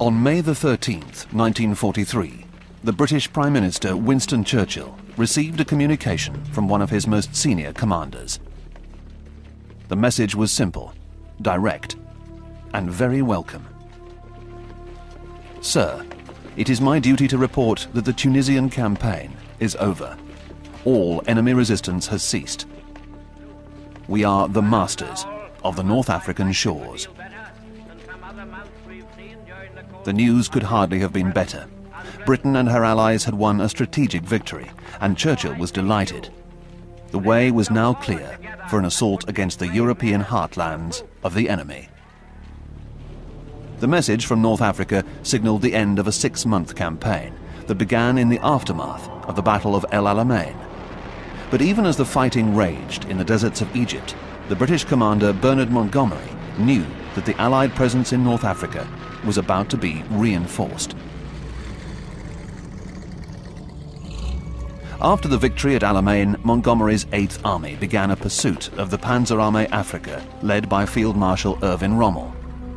On May the 13th, 1943, the British Prime Minister Winston Churchill received a communication from one of his most senior commanders. The message was simple, direct, and very welcome. Sir, it is my duty to report that the Tunisian campaign is over. All enemy resistance has ceased. We are the masters of the North African shores. The news could hardly have been better. Britain and her allies had won a strategic victory, and Churchill was delighted. The way was now clear for an assault against the European heartlands of the enemy. The message from North Africa signalled the end of a 6-month campaign that began in the aftermath of the Battle of El Alamein. But even as the fighting raged in the deserts of Egypt, the British commander Bernard Montgomery knew that the Allied presence in North Africa was about to be reinforced. After the victory at Alamein, Montgomery's 8th Army began a pursuit of the Panzerarmee Africa, led by Field Marshal Erwin Rommel.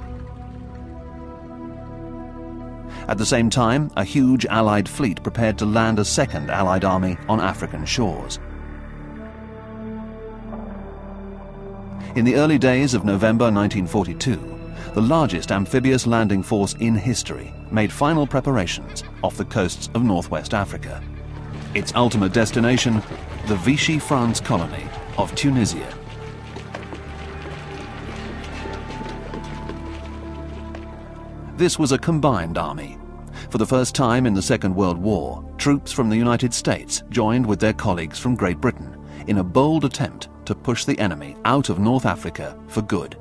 At the same time, a huge Allied fleet prepared to land a second Allied army on African shores. In the early days of November 1942, the largest amphibious landing force in history made final preparations off the coasts of northwest Africa. Its ultimate destination, the Vichy France colony of Tunisia. This was a combined army. For the first time in the Second World War, troops from the United States joined with their colleagues from Great Britain in a bold attempt to push the enemy out of North Africa for good.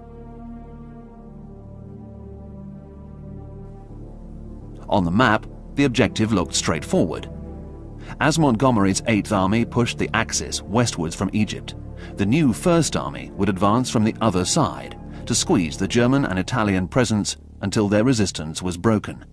On the map, the objective looked straightforward. As Montgomery's 8th Army pushed the Axis westwards from Egypt, the new 1st Army would advance from the other side to squeeze the German and Italian presence until their resistance was broken.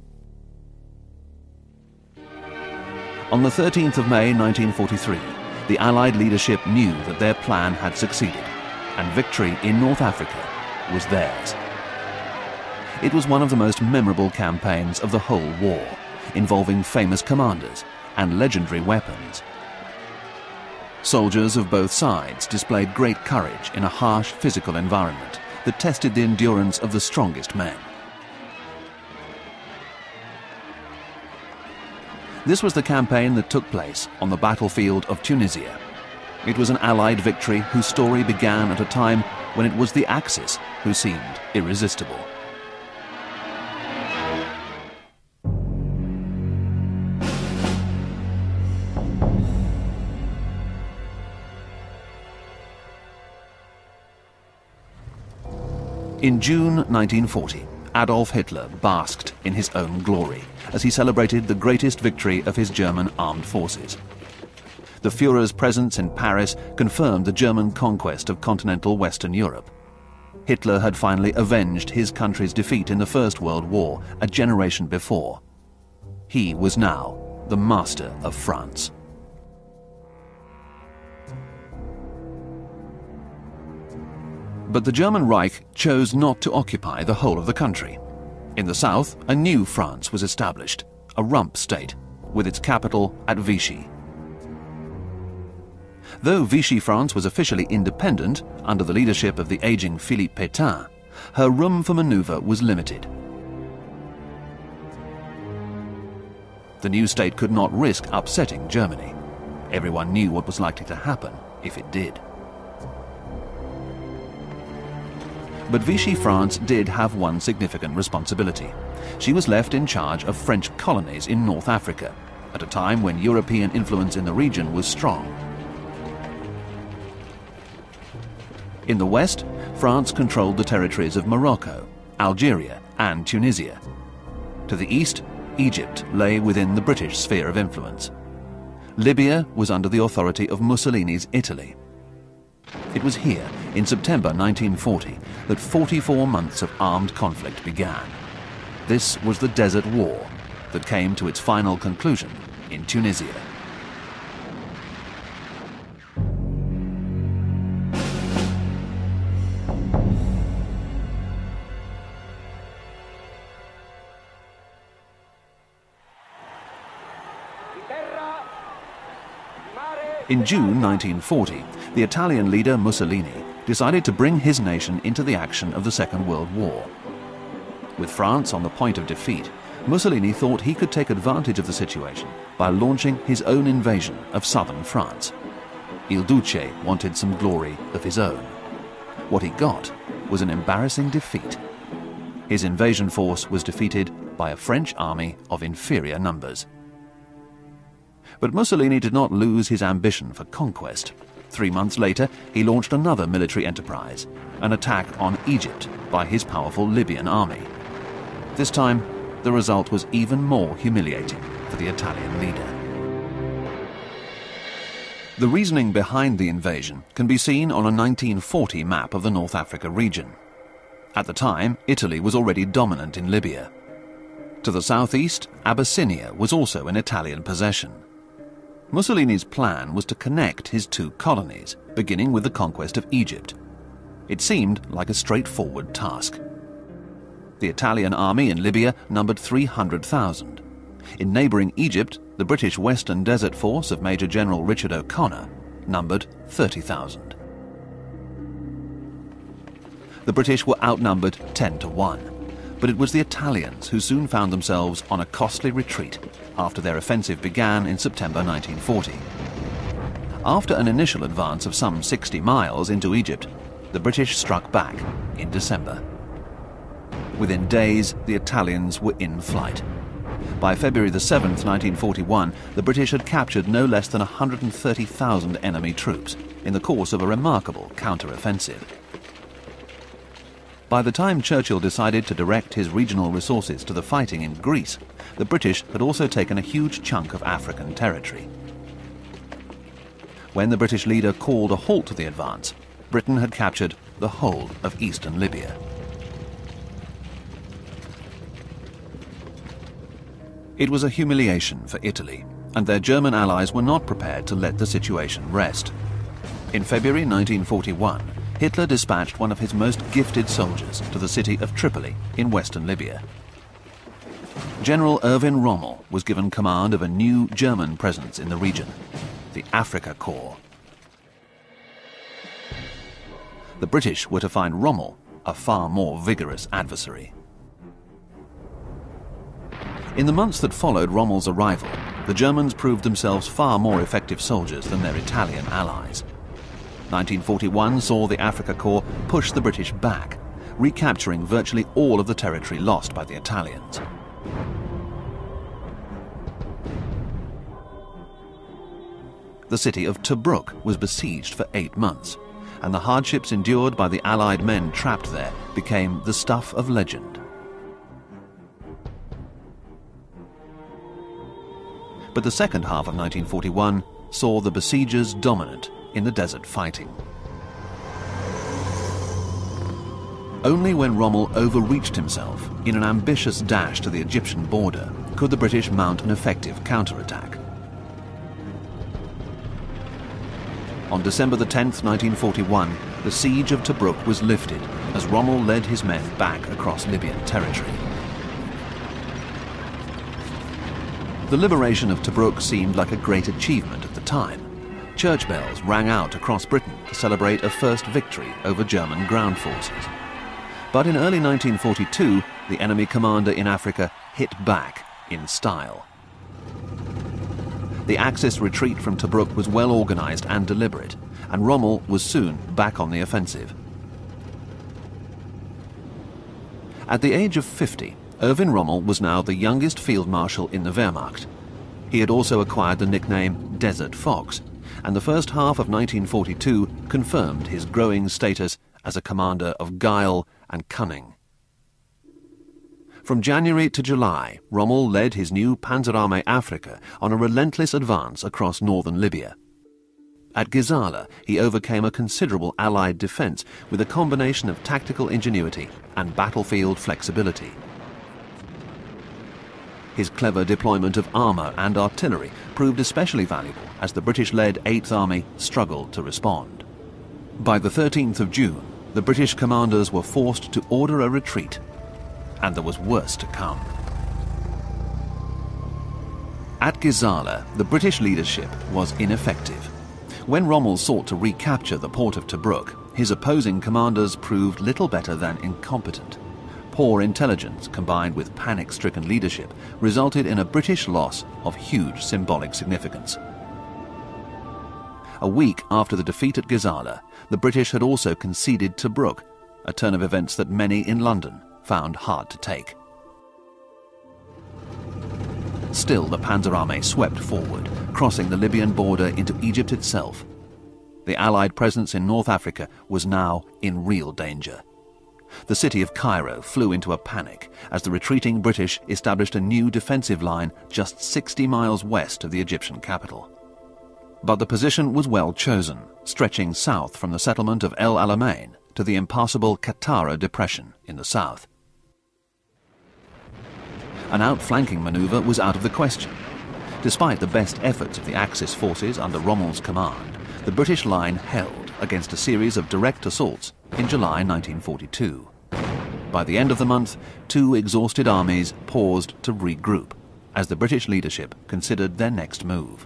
On the 13th of May 1943, the Allied leadership knew that their plan had succeeded, and victory in North Africa was theirs. It was one of the most memorable campaigns of the whole war, involving famous commanders and legendary weapons. Soldiers of both sides displayed great courage in a harsh physical environment that tested the endurance of the strongest men. This was the campaign that took place on the battlefield of Tunisia. It was an Allied victory whose story began at a time when it was the Axis who seemed irresistible. In June 1940, Adolf Hitler basked in his own glory as he celebrated the greatest victory of his German armed forces. The Führer's presence in Paris confirmed the German conquest of continental Western Europe. Hitler had finally avenged his country's defeat in the First World War a generation before. He was now the master of France. But the German Reich chose not to occupy the whole of the country. In the south, a new France was established, a rump state, with its capital at Vichy. Though Vichy France was officially independent, under the leadership of the aging Philippe Pétain, her room for maneuver was limited. The new state could not risk upsetting Germany. Everyone knew what was likely to happen if it did. But Vichy France did have one significant responsibility. She was left in charge of French colonies in North Africa, at a time when European influence in the region was strong. In the west, France controlled the territories of Morocco, Algeria, and Tunisia. To the east, Egypt lay within the British sphere of influence. Libya was under the authority of Mussolini's Italy. It was here, in September 1940, that 44 months of armed conflict began. This was the Desert War that came to its final conclusion in Tunisia. In June 1940, the Italian leader Mussolini decided to bring his nation into the action of the Second World War. With France on the point of defeat, Mussolini thought he could take advantage of the situation by launching his own invasion of southern France. Il Duce wanted some glory of his own. What he got was an embarrassing defeat. His invasion force was defeated by a French army of inferior numbers. But Mussolini did not lose his ambition for conquest. 3 months later, he launched another military enterprise, an attack on Egypt by his powerful Libyan army. This time, the result was even more humiliating for the Italian leader. The reasoning behind the invasion can be seen on a 1940 map of the North Africa region. At the time, Italy was already dominant in Libya. To the southeast, Abyssinia was also in Italian possession. Mussolini's plan was to connect his two colonies, beginning with the conquest of Egypt. It seemed like a straightforward task. The Italian army in Libya numbered 300,000. In neighbouring Egypt, the British Western Desert Force of Major General Richard O'Connor numbered 30,000. The British were outnumbered 10-1, but it was the Italians who soon found themselves on a costly retreat after their offensive began in September 1940. After an initial advance of some 60 miles into Egypt, the British struck back in December. Within days, the Italians were in flight. By February the 7th, 1941, the British had captured no less than 130,000 enemy troops in the course of a remarkable counter-offensive. By the time Churchill decided to direct his regional resources to the fighting in Greece, the British had also taken a huge chunk of African territory. When the British leader called a halt to the advance, Britain had captured the whole of eastern Libya. It was a humiliation for Italy, and their German allies were not prepared to let the situation rest. In February 1941, Hitler dispatched one of his most gifted soldiers to the city of Tripoli in western Libya. General Erwin Rommel was given command of a new German presence in the region, the Afrika Korps. The British were to find Rommel a far more vigorous adversary. In the months that followed Rommel's arrival, the Germans proved themselves far more effective soldiers than their Italian allies. 1941 saw the Afrika Korps push the British back, recapturing virtually all of the territory lost by the Italians. The city of Tobruk was besieged for 8 months, and the hardships endured by the Allied men trapped there became the stuff of legend. But the second half of 1941 saw the besiegers dominant in the desert fighting. Only when Rommel overreached himself in an ambitious dash to the Egyptian border could the British mount an effective counterattack. On December the 10th, 1941, the siege of Tobruk was lifted as Rommel led his men back across Libyan territory. The liberation of Tobruk seemed like a great achievement at the time. Church bells rang out across Britain to celebrate a first victory over German ground forces. But in early 1942, the enemy commander in Africa hit back in style. The Axis retreat from Tobruk was well organized and deliberate, and Rommel was soon back on the offensive. At the age of 50, Erwin Rommel was now the youngest field marshal in the Wehrmacht. He had also acquired the nickname Desert Fox, and the first half of 1942 confirmed his growing status as a commander of guile and cunning. From January to July, Rommel led his new Panzerarmee Afrika on a relentless advance across northern Libya. At Gizala, he overcame a considerable Allied defense with a combination of tactical ingenuity and battlefield flexibility. His clever deployment of armour and artillery proved especially valuable as the British-led 8th Army struggled to respond. By the 13th of June, the British commanders were forced to order a retreat, and there was worse to come. At Gizala, the British leadership was ineffective. When Rommel sought to recapture the port of Tobruk, his opposing commanders proved little better than incompetent. Poor intelligence combined with panic-stricken leadership resulted in a British loss of huge symbolic significance. A week after the defeat at Gazala, the British had also conceded Tobruk, a turn of events that many in London found hard to take. Still, the Panzer Army swept forward, crossing the Libyan border into Egypt itself. The Allied presence in North Africa was now in real danger. The city of Cairo flew into a panic as the retreating British established a new defensive line just 60 miles west of the Egyptian capital. But the position was well chosen, stretching south from the settlement of El Alamein to the impassable Qattara Depression in the south. An outflanking manoeuvre was out of the question. Despite the best efforts of the Axis forces under Rommel's command, the British line held against a series of direct assaults in July 1942. By the end of the month, two exhausted armies paused to regroup as the British leadership considered their next move.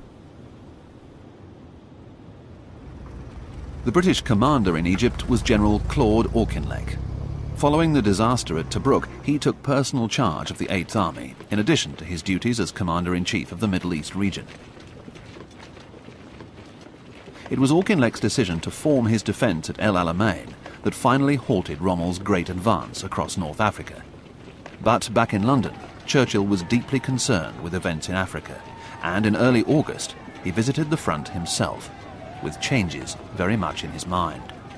The British commander in Egypt was General Claude Auchinleck. Following the disaster at Tobruk, he took personal charge of the 8th Army, in addition to his duties as Commander-in-Chief of the Middle East region. It was Auchinleck's decision to form his defence at El Alamein that finally halted Rommel's great advance across North Africa. But back in London, Churchill was deeply concerned with events in Africa, and in early August he visited the front himself, with changes very much in his mind.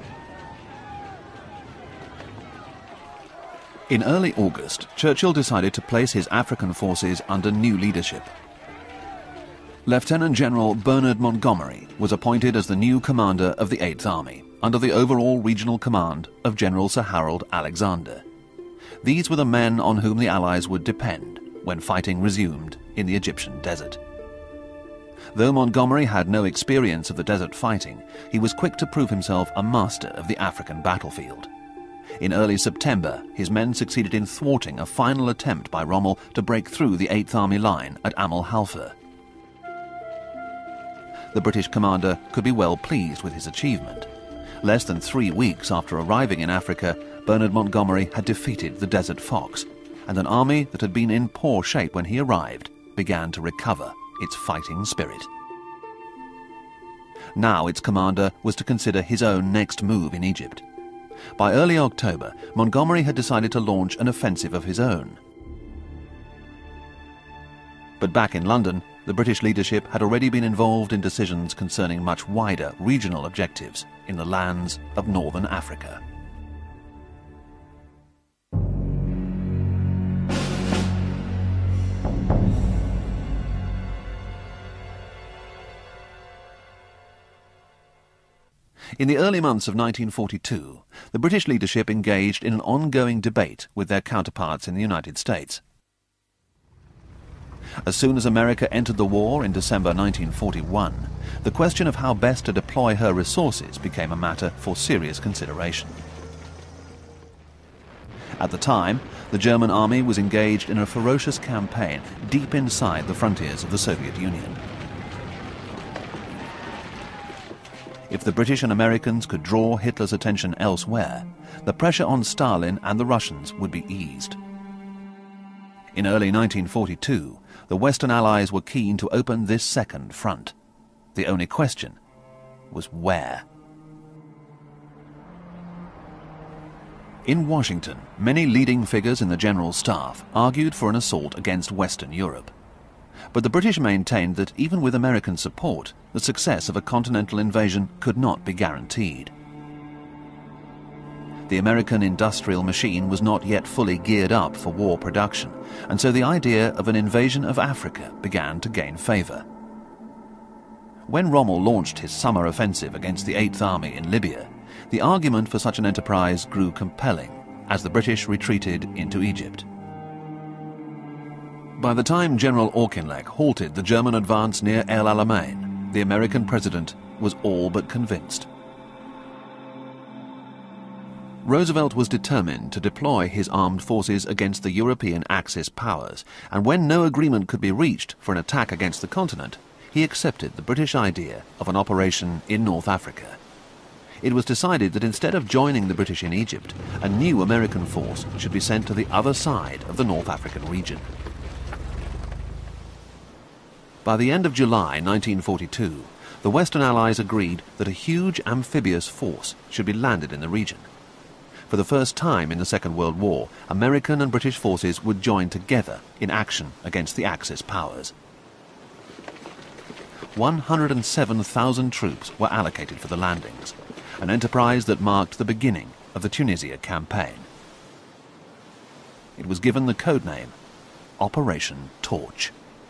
In early August, Churchill decided to place his African forces under new leadership. Lieutenant General Bernard Montgomery was appointed as the new commander of the 8th Army, under the overall regional command of General Sir Harold Alexander. These were the men on whom the Allies would depend when fighting resumed in the Egyptian desert. Though Montgomery had no experience of the desert fighting, he was quick to prove himself a master of the African battlefield. In early September, his men succeeded in thwarting a final attempt by Rommel to break through the 8th Army line at Amal Halfa. The British commander could be well pleased with his achievement. Less than 3 weeks after arriving in Africa, Bernard Montgomery had defeated the Desert Fox, and an army that had been in poor shape when he arrived began to recover its fighting spirit. Now its commander was to consider his own next move in Egypt. By early October, Montgomery had decided to launch an offensive of his own. But back in London, the British leadership had already been involved in decisions concerning much wider regional objectives in the lands of northern Africa. In the early months of 1942, the British leadership engaged in an ongoing debate with their counterparts in the United States. As soon as America entered the war in December 1941, the question of how best to deploy her resources became a matter for serious consideration. At the time, the German army was engaged in a ferocious campaign deep inside the frontiers of the Soviet Union. If the British and Americans could draw Hitler's attention elsewhere, the pressure on Stalin and the Russians would be eased. In early 1942, the Western Allies were keen to open this second front. The only question was where. In Washington, many leading figures in the General Staff argued for an assault against Western Europe. But the British maintained that even with American support, the success of a continental invasion could not be guaranteed. The American industrial machine was not yet fully geared up for war production, and so the idea of an invasion of Africa began to gain favour. When Rommel launched his summer offensive against the 8th Army in Libya, the argument for such an enterprise grew compelling as the British retreated into Egypt. By the time General Auchinleck halted the German advance near El Alamein, the American president was all but convinced. Roosevelt was determined to deploy his armed forces against the European Axis powers, and when no agreement could be reached for an attack against the continent, he accepted the British idea of an operation in North Africa. It was decided that instead of joining the British in Egypt, a new American force should be sent to the other side of the North African region. By the end of July 1942, the Western Allies agreed that a huge amphibious force should be landed in the region. For the first time in the Second World War, American and British forces would join together in action against the Axis powers. 107,000 troops were allocated for the landings, an enterprise that marked the beginning of the Tunisia campaign. It was given the codename Operation Torch.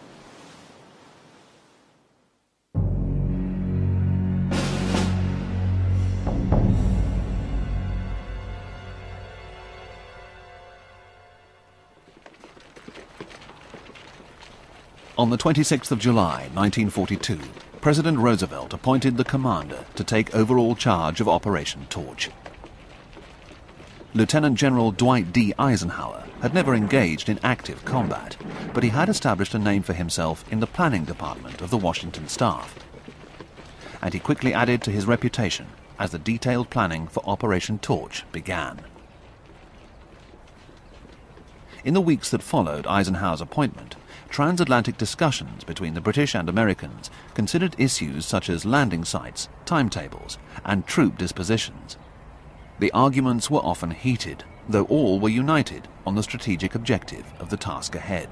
On the 26th of July 1942, President Roosevelt appointed the commander to take overall charge of Operation Torch. Lieutenant General Dwight D. Eisenhower had never engaged in active combat, but he had established a name for himself in the planning department of the Washington staff. And he quickly added to his reputation as the detailed planning for Operation Torch began. In the weeks that followed Eisenhower's appointment, transatlantic discussions between the British and Americans considered issues such as landing sites, timetables, and troop dispositions. The arguments were often heated, though all were united on the strategic objective of the task ahead.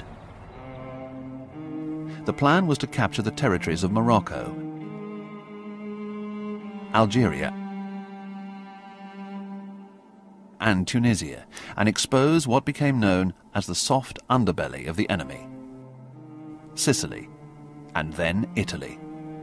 The plan was to capture the territories of Morocco, Algeria, and Tunisia, and expose what became known as the soft underbelly of the enemy: Sicily, and then Italy.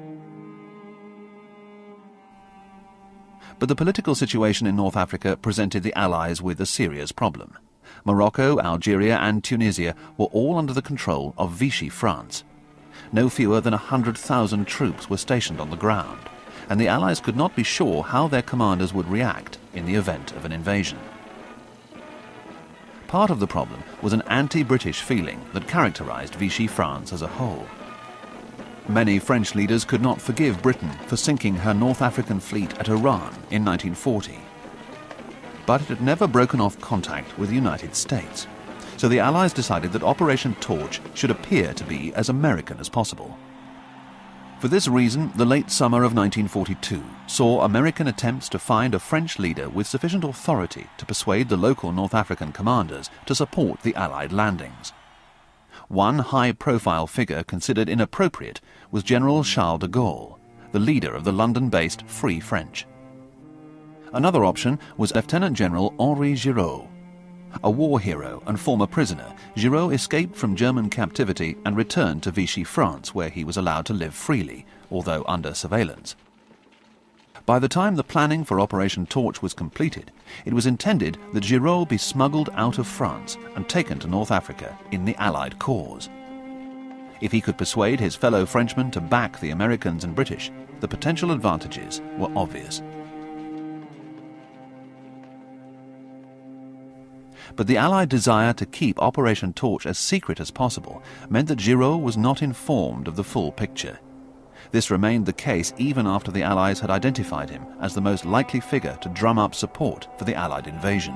But the political situation in North Africa presented the Allies with a serious problem. Morocco, Algeria, and Tunisia were all under the control of Vichy France. No fewer than 100,000 troops were stationed on the ground, and the Allies could not be sure how their commanders would react in the event of an invasion. Part of the problem was an anti-British feeling that characterized Vichy France as a whole. Many French leaders could not forgive Britain for sinking her North African fleet at Oran in 1940. But it had never broken off contact with the United States, so the Allies decided that Operation Torch should appear to be as American as possible. For this reason, the late summer of 1942 saw American attempts to find a French leader with sufficient authority to persuade the local North African commanders to support the Allied landings. One high-profile figure considered inappropriate was General Charles de Gaulle, the leader of the London-based Free French. Another option was Lieutenant General Henri Giraud. A war hero and former prisoner, Giraud escaped from German captivity and returned to Vichy France, where he was allowed to live freely, although under surveillance. By the time the planning for Operation Torch was completed, it was intended that Giraud be smuggled out of France and taken to North Africa in the Allied cause. If he could persuade his fellow Frenchmen to back the Americans and British, the potential advantages were obvious. But the Allied desire to keep Operation Torch as secret as possible meant that Giraud was not informed of the full picture. This remained the case even after the Allies had identified him as the most likely figure to drum up support for the Allied invasion.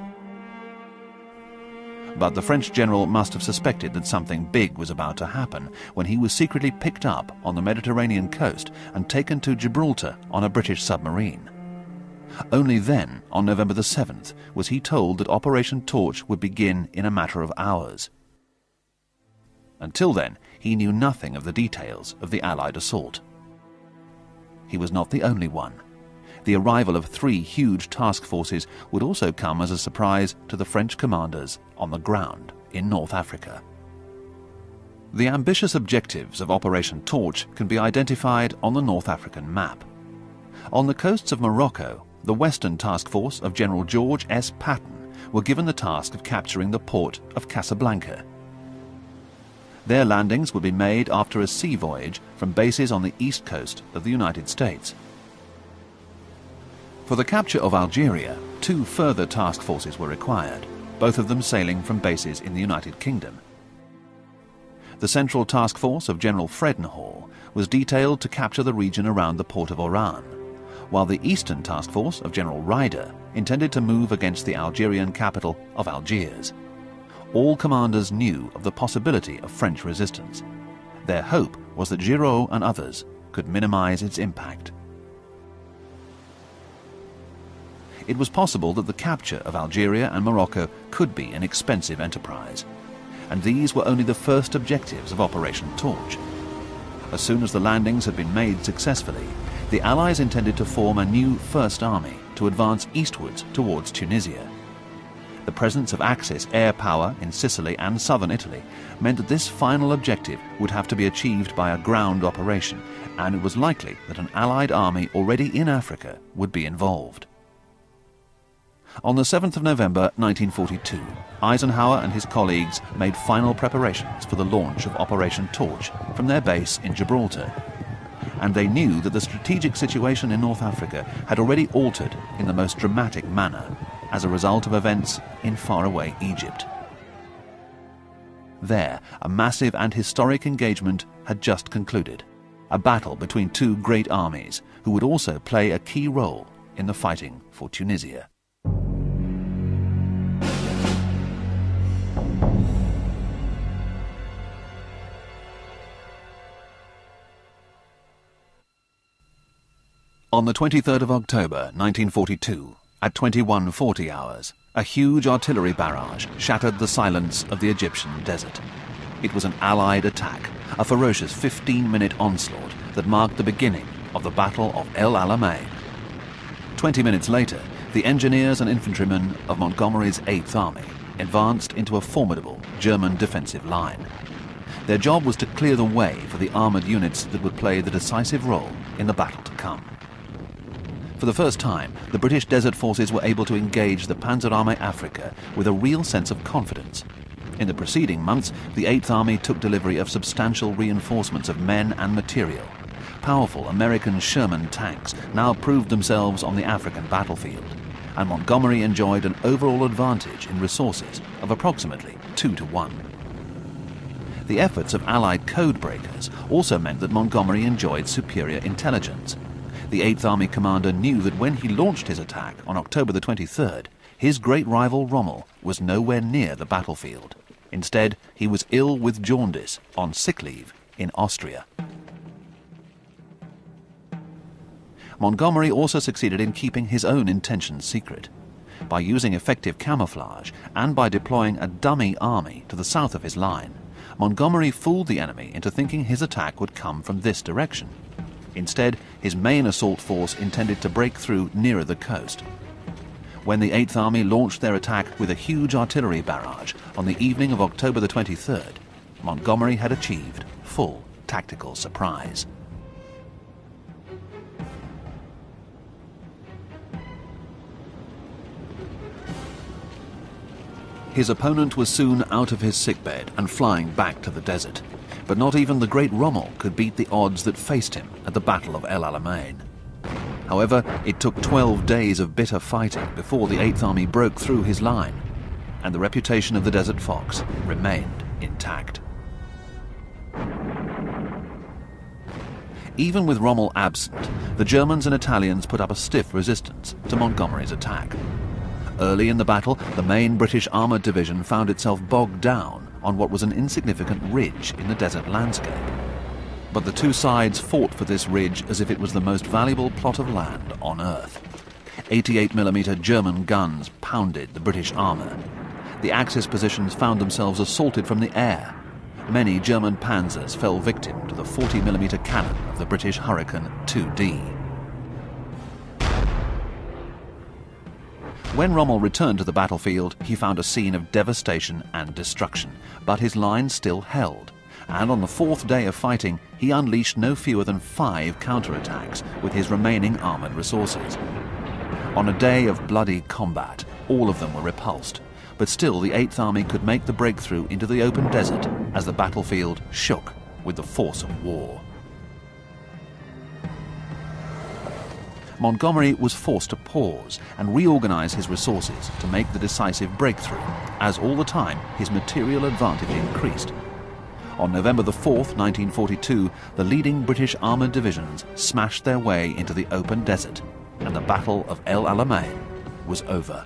But the French general must have suspected that something big was about to happen when he was secretly picked up on the Mediterranean coast and taken to Gibraltar on a British submarine. Only then, on November the 7th, was he told that Operation Torch would begin in a matter of hours. Until then, he knew nothing of the details of the Allied assault. He was not the only one. The arrival of 3 huge task forces would also come as a surprise to the French commanders on the ground in North Africa. The ambitious objectives of Operation Torch can be identified on the North African map. On the coasts of Morocco, the Western Task Force of General George S. Patton were given the task of capturing the port of Casablanca. Their landings would be made after a sea voyage from bases on the east coast of the United States. For the capture of Algeria, 2 further task forces were required, both of them sailing from bases in the United Kingdom. The Central Task Force of General Friedenhall was detailed to capture the region around the port of Oran, while the Eastern Task Force of General Ryder intended to move against the Algerian capital of Algiers. All commanders knew of the possibility of French resistance. Their hope was that Giraud and others could minimize its impact. It was possible that the capture of Algeria and Morocco could be an expensive enterprise, and these were only the first objectives of Operation Torch. As soon as the landings had been made successfully, the Allies intended to form a new First Army to advance eastwards towards Tunisia. The presence of Axis air power in Sicily and southern Italy meant that this final objective would have to be achieved by a ground operation, and it was likely that an Allied army already in Africa would be involved. On the 7th of November 1942, Eisenhower and his colleagues made final preparations for the launch of Operation Torch from their base in Gibraltar. And they knew that the strategic situation in North Africa had already altered in the most dramatic manner as a result of events in faraway Egypt. There, a massive and historic engagement had just concluded, a battle between two great armies who would also play a key role in the fighting for Tunisia. On the 23rd of October 1942, at 21:40 hours, a huge artillery barrage shattered the silence of the Egyptian desert. It was an Allied attack, a ferocious 15-minute onslaught that marked the beginning of the Battle of El Alamein. 20 minutes later, the engineers and infantrymen of Montgomery's 8th Army advanced into a formidable German defensive line. Their job was to clear the way for the armoured units that would play the decisive role in the battle to come. For the first time, the British Desert Forces were able to engage the Panzerarmee Africa with a real sense of confidence. In the preceding months, the 8th Army took delivery of substantial reinforcements of men and material. Powerful American Sherman tanks now proved themselves on the African battlefield, and Montgomery enjoyed an overall advantage in resources of approximately 2-1. The efforts of Allied code breakers also meant that Montgomery enjoyed superior intelligence. The 8th Army commander knew that when he launched his attack on October the 23rd, his great rival Rommel was nowhere near the battlefield. Instead, he was ill with jaundice on sick leave in Austria. Montgomery also succeeded in keeping his own intentions secret. By using effective camouflage and by deploying a dummy army to the south of his line, Montgomery fooled the enemy into thinking his attack would come from this direction. Instead, his main assault force intended to break through nearer the coast. When the 8th Army launched their attack with a huge artillery barrage on the evening of October the 23rd, Montgomery had achieved full tactical surprise. His opponent was soon out of his sickbed and flying back to the desert. But not even the great Rommel could beat the odds that faced him at the Battle of El Alamein. However, it took 12 days of bitter fighting before the 8th Army broke through his line, and the reputation of the Desert Fox remained intact. Even with Rommel absent, the Germans and Italians put up a stiff resistance to Montgomery's attack. Early in the battle, the main British armoured division found itself bogged down on what was an insignificant ridge in the desert landscape. But the two sides fought for this ridge as if it was the most valuable plot of land on Earth. 88mm German guns pounded the British armour. The Axis positions found themselves assaulted from the air. Many German panzers fell victim to the 40mm cannon of the British Hurricane 2D. When Rommel returned to the battlefield, he found a scene of devastation and destruction, but his line still held, and on the 4th day of fighting, he unleashed no fewer than 5 counterattacks with his remaining armoured resources. On a day of bloody combat, all of them were repulsed, but still the 8th Army could make the breakthrough into the open desert as the battlefield shook with the force of war. Montgomery was forced to pause and reorganize his resources to make the decisive breakthrough, as all the time his material advantage increased. On November the 4th, 1942, the leading British armoured divisions smashed their way into the open desert, and the Battle of El Alamein was over.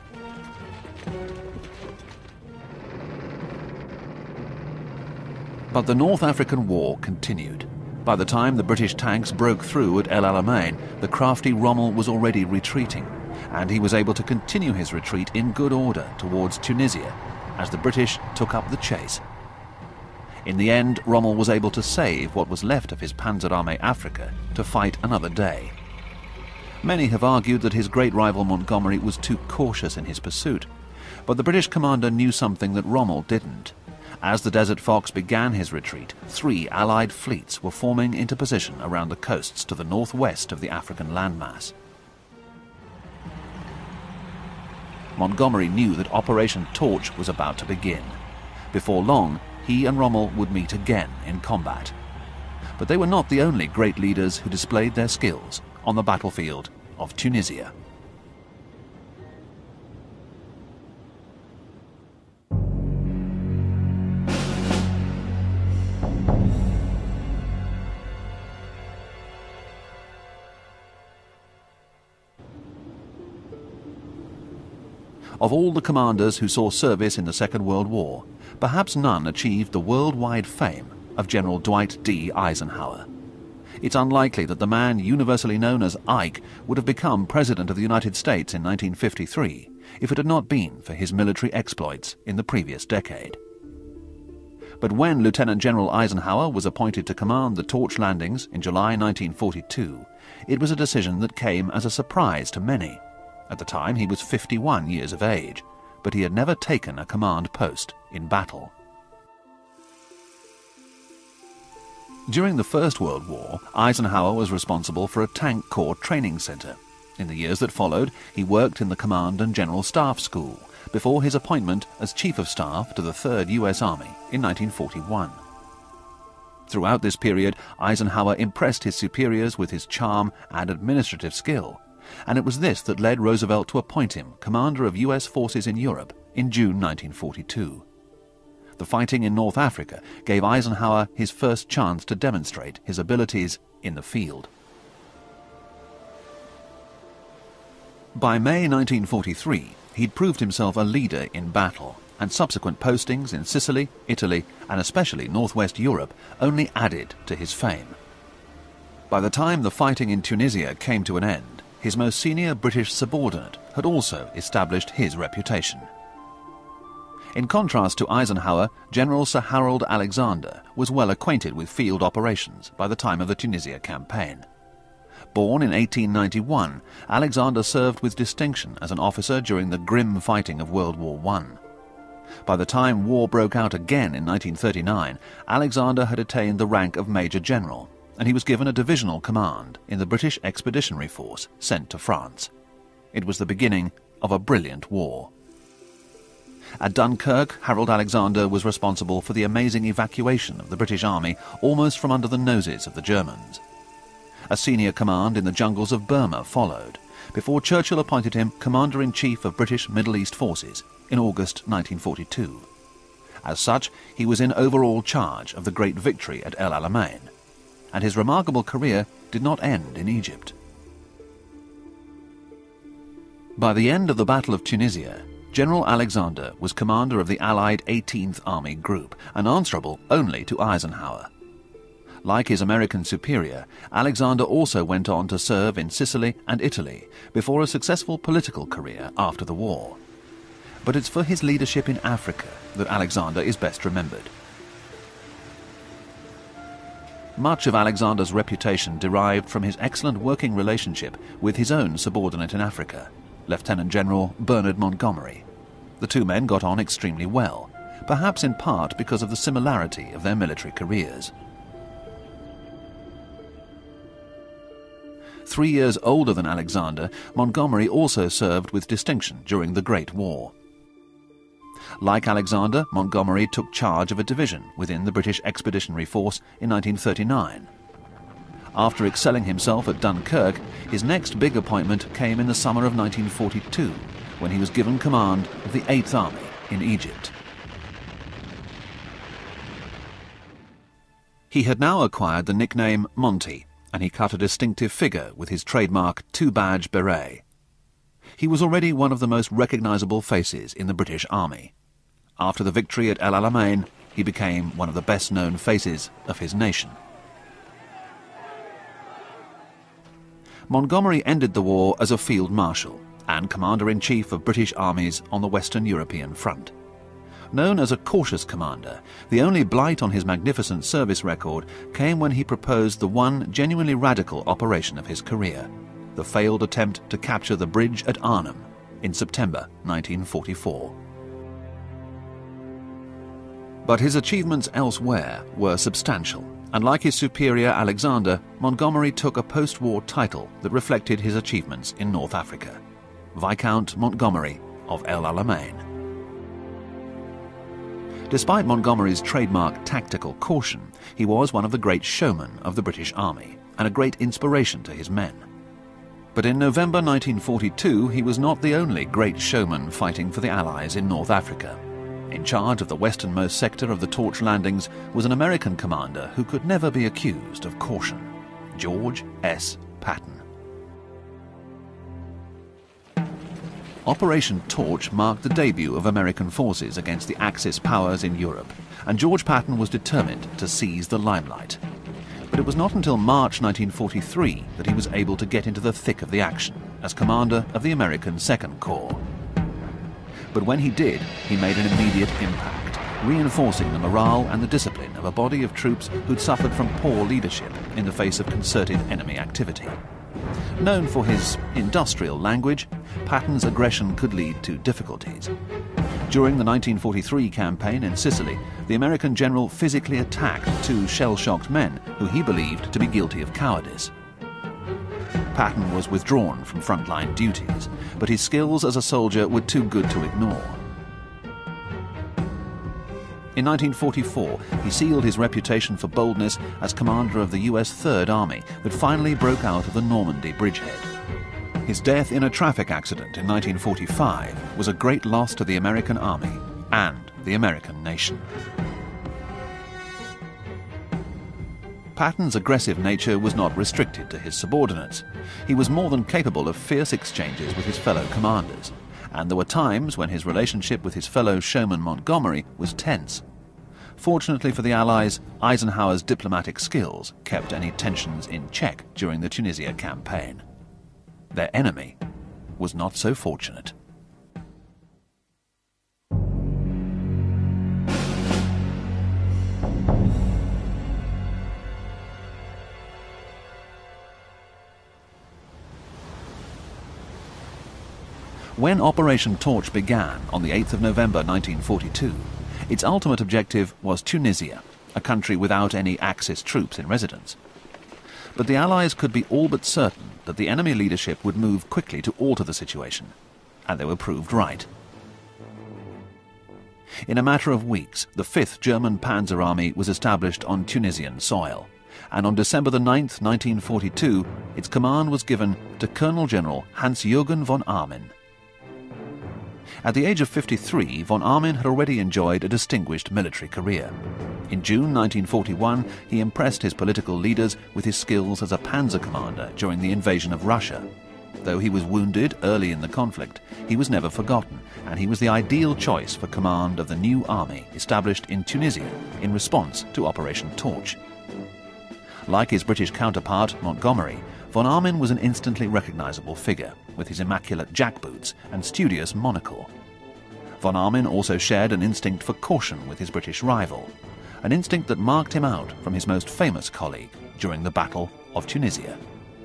But the North African War continued. By the time the British tanks broke through at El Alamein, the crafty Rommel was already retreating, and he was able to continue his retreat in good order towards Tunisia, as the British took up the chase. In the end, Rommel was able to save what was left of his Panzerarmee Africa to fight another day. Many have argued that his great rival Montgomery was too cautious in his pursuit, but the British commander knew something that Rommel didn't. As the Desert Fox began his retreat, 3 Allied fleets were forming into position around the coasts to the northwest of the African landmass. Montgomery knew that Operation Torch was about to begin. Before long, he and Rommel would meet again in combat. But they were not the only great leaders who displayed their skills on the battlefield of Tunisia. Of all the commanders who saw service in the Second World War, perhaps none achieved the worldwide fame of General Dwight D. Eisenhower. It's unlikely that the man universally known as Ike would have become President of the United States in 1953 if it had not been for his military exploits in the previous decade. But when Lieutenant General Eisenhower was appointed to command the Torch landings in July 1942, it was a decision that came as a surprise to many. At the time, he was 51 years of age, but he had never taken a command post in battle. During the First World War, Eisenhower was responsible for a tank corps training center. In the years that followed, he worked in the Command and General Staff School before his appointment as Chief of Staff to the 3rd U.S. Army in 1941. Throughout this period, Eisenhower impressed his superiors with his charm and administrative skill, and it was this that led Roosevelt to appoint him commander of U.S. forces in Europe in June 1942. The fighting in North Africa gave Eisenhower his first chance to demonstrate his abilities in the field. By May 1943, he'd proved himself a leader in battle, and subsequent postings in Sicily, Italy, and especially northwest Europe only added to his fame. By the time the fighting in Tunisia came to an end, his most senior British subordinate had also established his reputation. In contrast to Eisenhower, General Sir Harold Alexander was well acquainted with field operations by the time of the Tunisia campaign. Born in 1891, Alexander served with distinction as an officer during the grim fighting of World War I. By the time war broke out again in 1939, Alexander had attained the rank of Major General, and he was given a divisional command in the British Expeditionary Force sent to France. It was the beginning of a brilliant war. At Dunkirk, Harold Alexander was responsible for the amazing evacuation of the British Army almost from under the noses of the Germans. A senior command in the jungles of Burma followed, before Churchill appointed him Commander-in-Chief of British Middle East Forces in August 1942. As such, he was in overall charge of the great victory at El Alamein, and his remarkable career did not end in Egypt. By the end of the Battle of Tunisia, General Alexander was commander of the Allied 18th Army Group and answerable only to Eisenhower. Like his American superior, Alexander also went on to serve in Sicily and Italy before a successful political career after the war. But it's for his leadership in Africa that Alexander is best remembered. Much of Alexander's reputation derived from his excellent working relationship with his own subordinate in Africa, Lieutenant General Bernard Montgomery. The two men got on extremely well, perhaps in part because of the similarity of their military careers. 3 years older than Alexander, Montgomery also served with distinction during the Great War. Like Alexander, Montgomery took charge of a division within the British Expeditionary Force in 1939. After excelling himself at Dunkirk, his next big appointment came in the summer of 1942, when he was given command of the 8th Army in Egypt. He had now acquired the nickname Monty, and he cut a distinctive figure with his trademark two-badge beret. He was already one of the most recognizable faces in the British Army. After the victory at El Alamein, he became one of the best-known faces of his nation. Montgomery ended the war as a field marshal and commander-in-chief of British armies on the Western European front. Known as a cautious commander, the only blight on his magnificent service record came when he proposed the one genuinely radical operation of his career, the failed attempt to capture the bridge at Arnhem in September 1944. But his achievements elsewhere were substantial, and like his superior Alexander, Montgomery took a post-war title that reflected his achievements in North Africa, Viscount Montgomery of El Alamein. Despite Montgomery's trademark tactical caution, he was one of the great showmen of the British Army and a great inspiration to his men. But in November 1942, he was not the only great showman fighting for the Allies in North Africa. In charge of the westernmost sector of the Torch landings was an American commander who could never be accused of caution, George S. Patton. Operation Torch marked the debut of American forces against the Axis powers in Europe, and George Patton was determined to seize the limelight. But it was not until March 1943 that he was able to get into the thick of the action as commander of the American Second Corps. But when he did, he made an immediate impact, reinforcing the morale and the discipline of a body of troops who'd suffered from poor leadership in the face of concerted enemy activity. Known for his industrial language, Patton's aggression could lead to difficulties. During the 1943 campaign in Sicily, the American general physically attacked two shell-shocked men who he believed to be guilty of cowardice. Patton was withdrawn from frontline duties, but his skills as a soldier were too good to ignore. In 1944, he sealed his reputation for boldness as commander of the US Third Army that finally broke out of the Normandy bridgehead. His death in a traffic accident in 1945 was a great loss to the American Army and the American nation. Patton's aggressive nature was not restricted to his subordinates. He was more than capable of fierce exchanges with his fellow commanders, and there were times when his relationship with his fellow showman Montgomery was tense. Fortunately for the Allies, Eisenhower's diplomatic skills kept any tensions in check during the Tunisia campaign. Their enemy was not so fortunate. When Operation Torch began on the 8th of November 1942, its ultimate objective was Tunisia, a country without any Axis troops in residence. But the Allies could be all but certain that the enemy leadership would move quickly to alter the situation, and they were proved right. In a matter of weeks, the 5th German Panzer Army was established on Tunisian soil, and on December the 9th, 1942, its command was given to Colonel General Hans-Jürgen von Arnim. At the age of 53, von Arnim had already enjoyed a distinguished military career. In June 1941, he impressed his political leaders with his skills as a panzer commander during the invasion of Russia. Though he was wounded early in the conflict, he was never forgotten, and he was the ideal choice for command of the new army established in Tunisia in response to Operation Torch. Like his British counterpart, Montgomery, von Arnim was an instantly recognizable figure, with his immaculate jackboots and studious monocle. Von Arnim also shared an instinct for caution with his British rival, an instinct that marked him out from his most famous colleague during the Battle of Tunisia.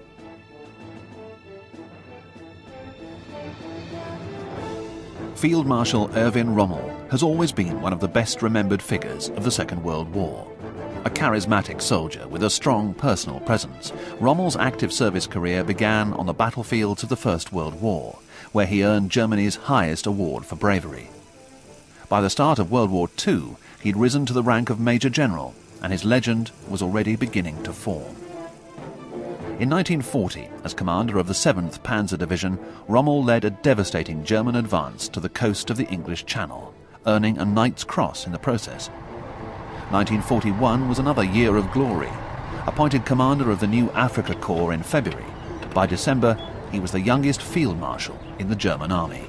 Field Marshal Erwin Rommel has always been one of the best remembered figures of the Second World War. A charismatic soldier with a strong personal presence, Rommel's active service career began on the battlefields of the First World War, where he earned Germany's highest award for bravery. By the start of World War II, he'd risen to the rank of Major General, and his legend was already beginning to form. In 1940, as commander of the 7th Panzer Division, Rommel led a devastating German advance to the coast of the English Channel, earning a Knight's Cross in the process. 1941 was another year of glory. Appointed commander of the new Africa Corps in February, by December he was the youngest field marshal in the German army.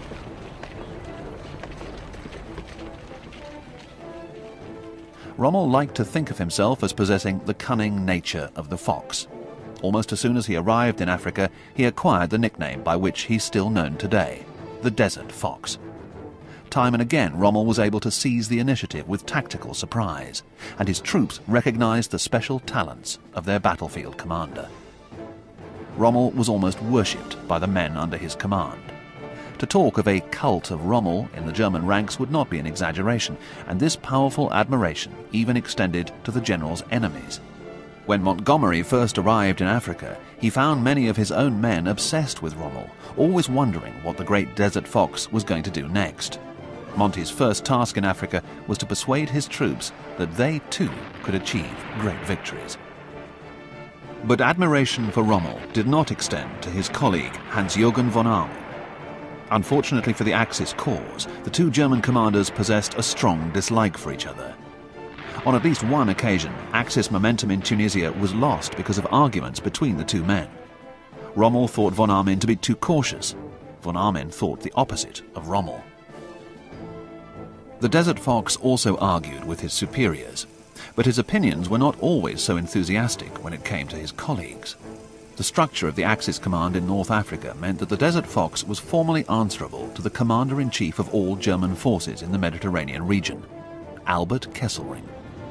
Rommel liked to think of himself as possessing the cunning nature of the fox. Almost as soon as he arrived in Africa, he acquired the nickname by which he's still known today, the Desert Fox. Time and again, Rommel was able to seize the initiative with tactical surprise, and his troops recognized the special talents of their battlefield commander. Rommel was almost worshipped by the men under his command. To talk of a cult of Rommel in the German ranks would not be an exaggeration, and this powerful admiration even extended to the general's enemies. When Montgomery first arrived in Africa, he found many of his own men obsessed with Rommel, always wondering what the great Desert Fox was going to do next. Monty's first task in Africa was to persuade his troops that they too could achieve great victories. But admiration for Rommel did not extend to his colleague Hans-Jürgen von Arnim. Unfortunately for the Axis cause, the two German commanders possessed a strong dislike for each other. On at least one occasion, Axis momentum in Tunisia was lost because of arguments between the two men. Rommel thought von Arnim to be too cautious. Von Arnim thought the opposite of Rommel. The Desert Fox also argued with his superiors, but his opinions were not always so enthusiastic when it came to his colleagues. The structure of the Axis command in North Africa meant that the Desert Fox was formally answerable to the commander-in-chief of all German forces in the Mediterranean region, Albert Kesselring.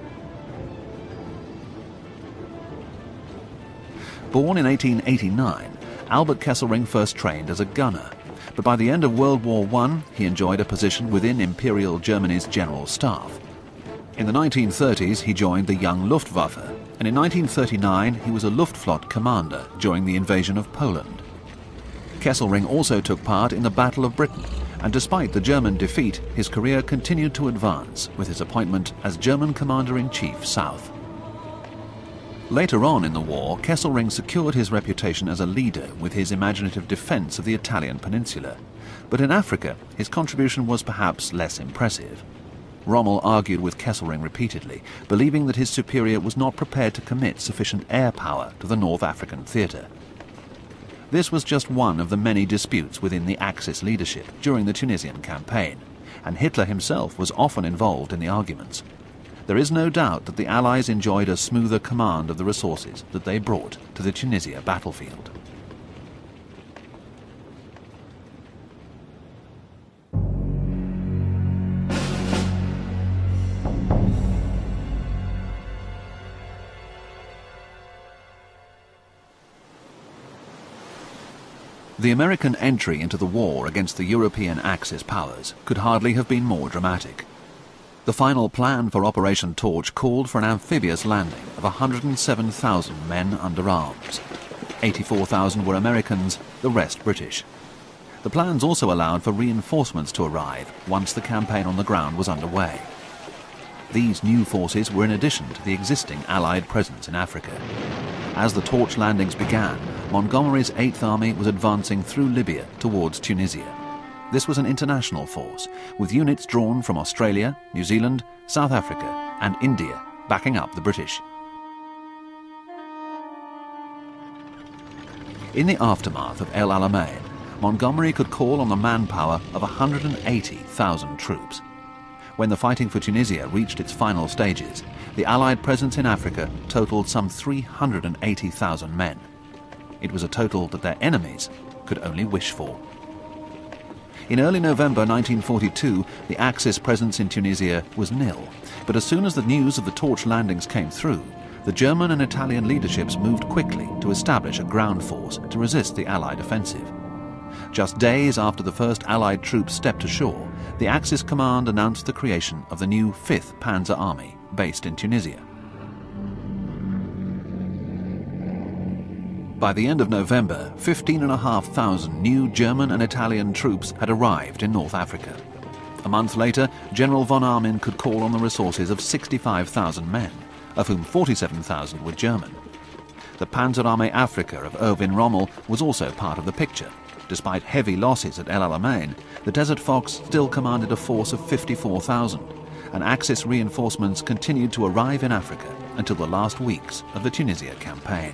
Born in 1889, Albert Kesselring first trained as a gunner, but by the end of World War I, he enjoyed a position within Imperial Germany's General Staff. In the 1930s, he joined the Young Luftwaffe, and in 1939 he was a Luftflotte commander during the invasion of Poland. Kesselring also took part in the Battle of Britain, and despite the German defeat, his career continued to advance with his appointment as German Commander-in-Chief South. Later on in the war, Kesselring secured his reputation as a leader with his imaginative defense of the Italian peninsula, but in Africa his contribution was perhaps less impressive. Rommel argued with Kesselring repeatedly, believing that his superior was not prepared to commit sufficient air power to the North African theatre. This was just one of the many disputes within the Axis leadership during the Tunisian campaign, and Hitler himself was often involved in the arguments. There is no doubt that the Allies enjoyed a smoother command of the resources that they brought to the Tunisia battlefield. The American entry into the war against the European Axis powers could hardly have been more dramatic. The final plan for Operation Torch called for an amphibious landing of 107,000 men under arms. 84,000 were Americans, the rest British. The plans also allowed for reinforcements to arrive once the campaign on the ground was underway. These new forces were in addition to the existing Allied presence in Africa. As the Torch landings began, Montgomery's 8th Army was advancing through Libya towards Tunisia. This was an international force, with units drawn from Australia, New Zealand, South Africa and India backing up the British. In the aftermath of El Alamein, Montgomery could call on the manpower of 180,000 troops. When the fighting for Tunisia reached its final stages, the Allied presence in Africa totaled some 380,000 men. It was a total that their enemies could only wish for. In early November 1942, the Axis presence in Tunisia was nil, but as soon as the news of the Torch landings came through, the German and Italian leaderships moved quickly to establish a ground force to resist the Allied offensive. Just days after the first Allied troops stepped ashore, the Axis command announced the creation of the new 5th Panzer Army, based in Tunisia. By the end of November, 15,500 new German and Italian troops had arrived in North Africa. A month later, General von Arnim could call on the resources of 65,000 men, of whom 47,000 were German. The Panzer Army Africa of Erwin Rommel was also part of the picture. Despite heavy losses at El Alamein, the Desert Fox still commanded a force of 54,000, and Axis reinforcements continued to arrive in Africa until the last weeks of the Tunisia campaign.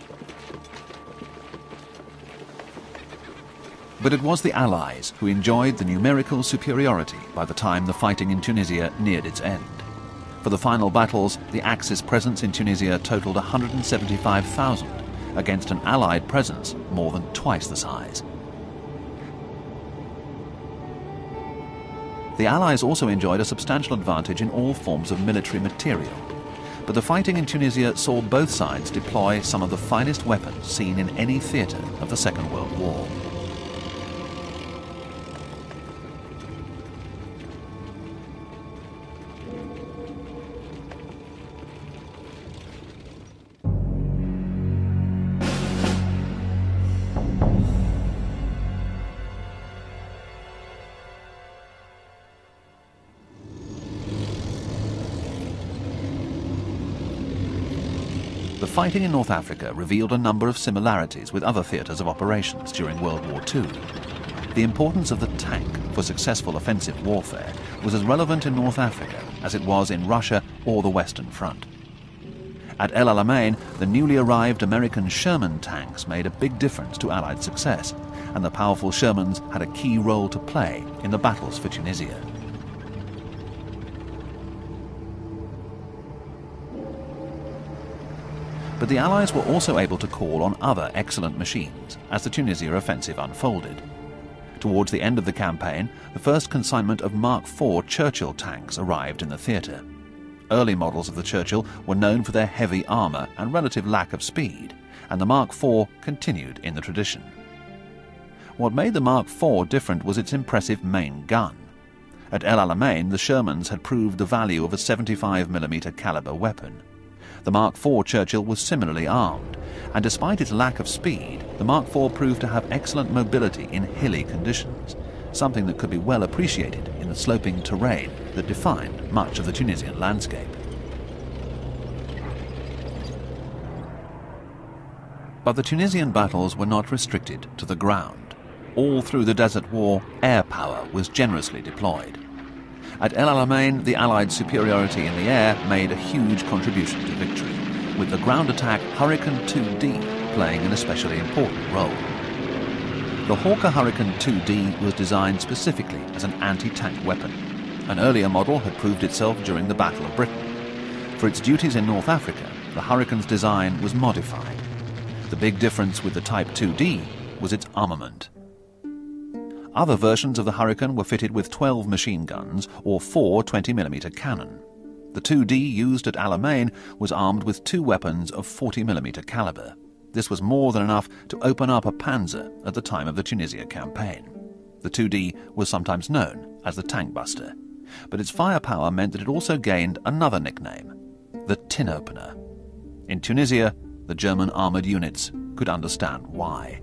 But it was the Allies who enjoyed the numerical superiority by the time the fighting in Tunisia neared its end. For the final battles, the Axis presence in Tunisia totaled 175,000, against an Allied presence more than twice the size. The Allies also enjoyed a substantial advantage in all forms of military material. But the fighting in Tunisia saw both sides deploy some of the finest weapons seen in any theatre of the Second World War. The fighting in North Africa revealed a number of similarities with other theatres of operations during World War II. The importance of the tank for successful offensive warfare was as relevant in North Africa as it was in Russia or the Western Front. At El Alamein, the newly arrived American Sherman tanks made a big difference to Allied success, and the powerful Shermans had a key role to play in the battles for Tunisia. But the Allies were also able to call on other excellent machines as the Tunisia offensive unfolded. Towards the end of the campaign, the first consignment of Mark IV Churchill tanks arrived in the theatre. Early models of the Churchill were known for their heavy armour and relative lack of speed, and the Mark IV continued in the tradition. What made the Mark IV different was its impressive main gun. At El Alamein, the Shermans had proved the value of a 75mm caliber weapon. The Mark IV Churchill was similarly armed, and despite its lack of speed, the Mark IV proved to have excellent mobility in hilly conditions, something that could be well appreciated in the sloping terrain that defined much of the Tunisian landscape. But the Tunisian battles were not restricted to the ground. All through the Desert War, air power was generously deployed. At El Alamein, the Allied superiority in the air made a huge contribution to victory, with the ground attack Hurricane 2D playing an especially important role. The Hawker Hurricane 2D was designed specifically as an anti-tank weapon. An earlier model had proved itself during the Battle of Britain. For its duties in North Africa, the Hurricane's design was modified. The big difference with the Type 2D was its armament. Other versions of the Hurricane were fitted with 12 machine guns or 4 20mm cannon. The 2D used at Alamein was armed with 2 weapons of 40mm caliber. This was more than enough to open up a panzer at the time of the Tunisia campaign. The 2D was sometimes known as the Tank Buster, but its firepower meant that it also gained another nickname, the Tin Opener. In Tunisia, the German armoured units could understand why.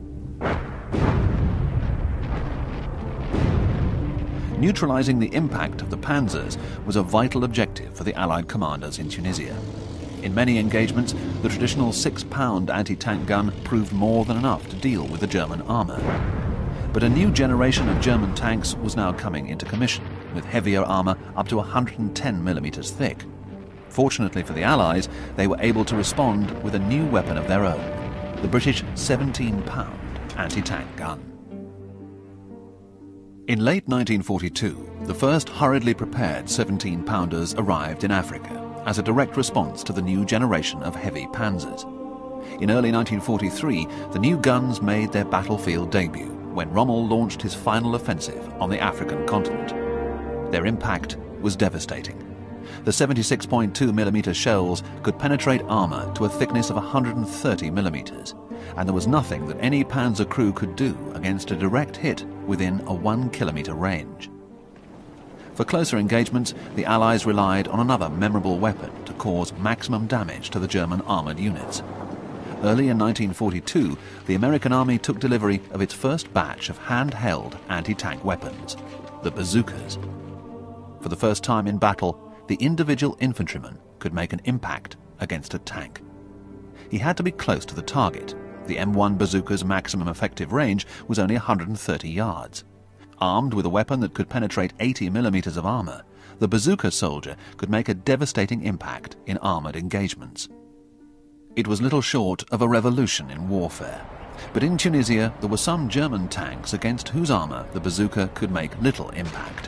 Neutralizing the impact of the panzers was a vital objective for the Allied commanders in Tunisia. In many engagements, the traditional 6-pound anti-tank gun proved more than enough to deal with the German armour. But a new generation of German tanks was now coming into commission, with heavier armour up to 110mm thick. Fortunately for the Allies, they were able to respond with a new weapon of their own, the British 17-pound anti-tank gun. In late 1942, the first hurriedly prepared 17-pounders arrived in Africa as a direct response to the new generation of heavy panzers. In early 1943, the new guns made their battlefield debut when Rommel launched his final offensive on the African continent. Their impact was devastating. The 76.2mm shells could penetrate armour to a thickness of 130mm, and there was nothing that any panzer crew could do against a direct hit within a 1-kilometre range. For closer engagements, the Allies relied on another memorable weapon to cause maximum damage to the German armoured units. Early in 1942, the American Army took delivery of its first batch of handheld anti-tank weapons, the bazookas. For the first time in battle, the individual infantryman could make an impact against a tank. He had to be close to the target. The M1 bazooka's maximum effective range was only 130 yards. Armed with a weapon that could penetrate 80mm of armour, the bazooka soldier could make a devastating impact in armoured engagements. It was little short of a revolution in warfare. But in Tunisia, there were some German tanks against whose armour the bazooka could make little impact.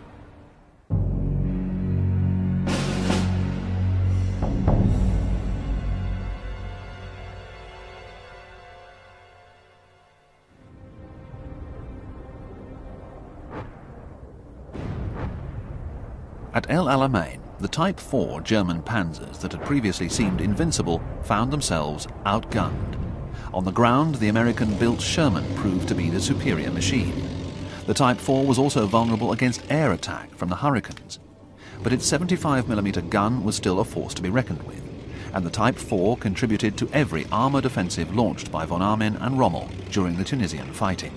At El Alamein, the Type 4 German panzers that had previously seemed invincible found themselves outgunned. On the ground, the American-built Sherman proved to be the superior machine. The Type 4 was also vulnerable against air attack from the Hurricanes. But its 75mm gun was still a force to be reckoned with, and the Type 4 contributed to every armoured offensive launched by von Arnim and Rommel during the Tunisian fighting.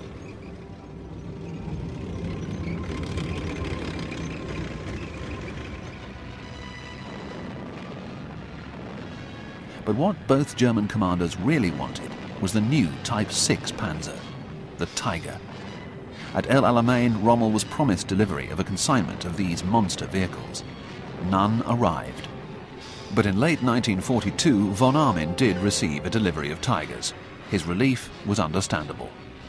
But what both German commanders really wanted was the new Type 6 Panzer, the Tiger. At El Alamein, Rommel was promised delivery of a consignment of these monster vehicles. None arrived. But in late 1942, von Arnim did receive a delivery of Tigers. His relief was understandable.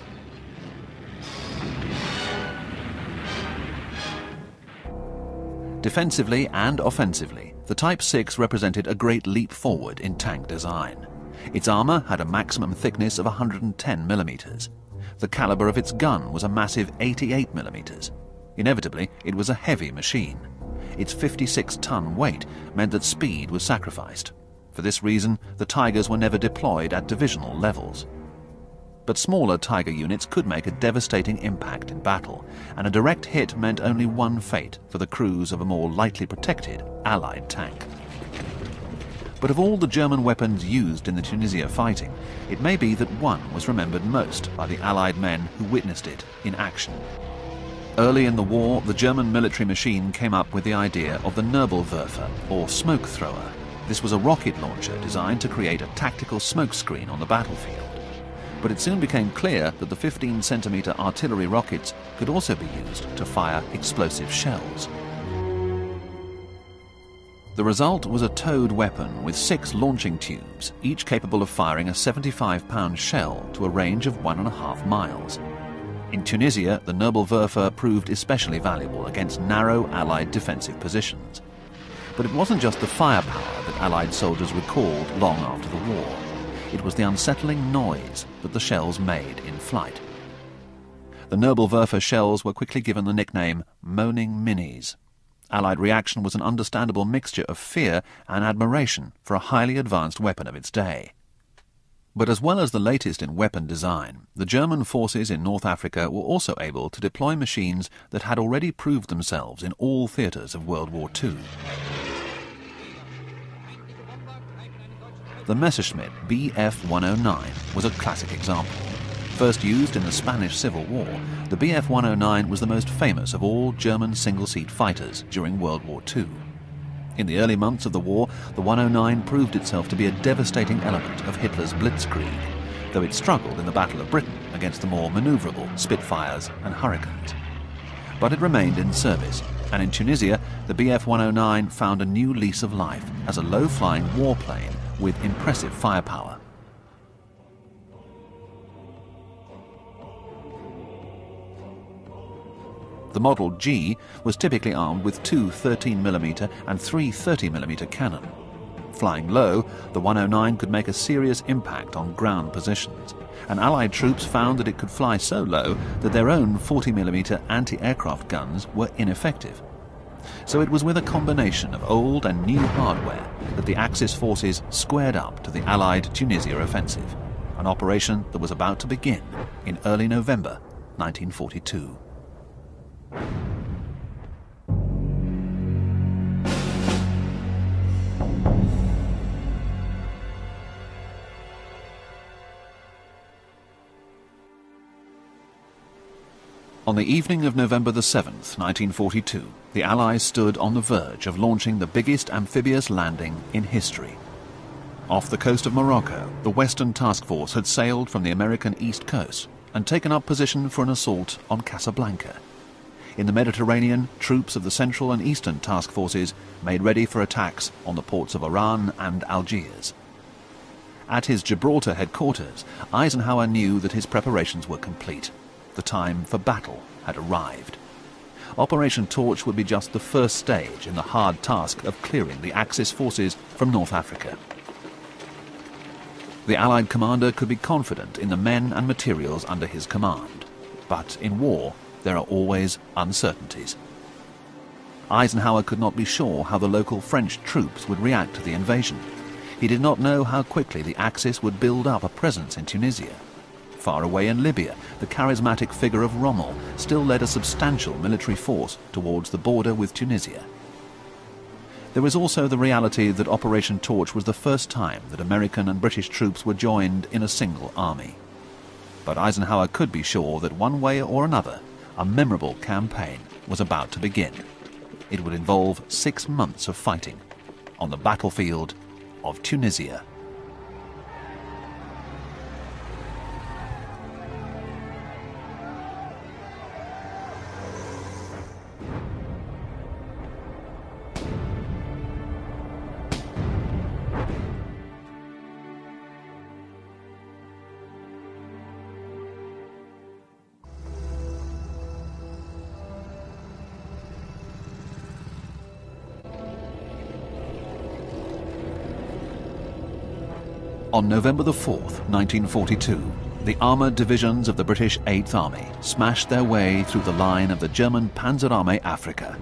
Defensively and offensively, the Type 6 represented a great leap forward in tank design. Its armour had a maximum thickness of 110mm. The calibre of its gun was a massive 88mm. Inevitably, it was a heavy machine. Its 56-ton weight meant that speed was sacrificed. For this reason, the Tigers were never deployed at divisional levels. But smaller Tiger units could make a devastating impact in battle, and a direct hit meant only one fate for the crews of a more lightly protected Allied tank. But of all the German weapons used in the Tunisia fighting, it may be that one was remembered most by the Allied men who witnessed it in action. Early in the war, the German military machine came up with the idea of the Nebelwerfer, or smoke thrower. This was a rocket launcher designed to create a tactical smoke screen on the battlefield. But it soon became clear that the 15cm artillery rockets could also be used to fire explosive shells. The result was a towed weapon with 6 launching tubes, each capable of firing a 75-pound shell to a range of 1.5 miles. In Tunisia, the Nebelwerfer proved especially valuable against narrow Allied defensive positions. But it wasn't just the firepower that Allied soldiers recalled long after the war. It was the unsettling noise that the shells made in flight. The Nebelwerfer shells were quickly given the nickname Moaning Minis. Allied reaction was an understandable mixture of fear and admiration for a highly advanced weapon of its day. But as well as the latest in weapon design, the German forces in North Africa were also able to deploy machines that had already proved themselves in all theatres of World War II. The Messerschmitt Bf 109 was a classic example. First used in the Spanish Civil War, the Bf 109 was the most famous of all German single-seat fighters during World War II. In the early months of the war, the 109 proved itself to be a devastating element of Hitler's blitzkrieg, though it struggled in the Battle of Britain against the more manoeuvrable Spitfires and Hurricanes. But it remained in service, and in Tunisia, the Bf 109 found a new lease of life as a low-flying warplane with impressive firepower. The Model G was typically armed with 2 13mm and 3 30mm cannon. Flying low, the 109 could make a serious impact on ground positions, and Allied troops found that it could fly so low that their own 40mm anti-aircraft guns were ineffective. So it was with a combination of old and new hardware that the Axis forces squared up to the Allied Tunisia offensive, an operation that was about to begin in early November 1942. On the evening of November the 7th, 1942, the Allies stood on the verge of launching the biggest amphibious landing in history. Off the coast of Morocco, the Western Task Force had sailed from the American East Coast and taken up position for an assault on Casablanca. In the Mediterranean, troops of the Central and Eastern Task Forces made ready for attacks on the ports of Oran and Algiers. At his Gibraltar headquarters, Eisenhower knew that his preparations were complete. The time for battle had arrived. Operation Torch would be just the first stage in the hard task of clearing the Axis forces from North Africa. The Allied commander could be confident in the men and materials under his command. But in war, there are always uncertainties. Eisenhower could not be sure how the local French troops would react to the invasion. He did not know how quickly the Axis would build up a presence in Tunisia. Far away in Libya, the charismatic figure of Rommel still led a substantial military force towards the border with Tunisia. There was also the reality that Operation Torch was the first time that American and British troops were joined in a single army. But Eisenhower could be sure that one way or another, a memorable campaign was about to begin. It would involve 6 months of fighting on the battlefield of Tunisia. On November the 4th, 1942, the armoured divisions of the British 8th Army smashed their way through the line of the German Panzerarmee Africa.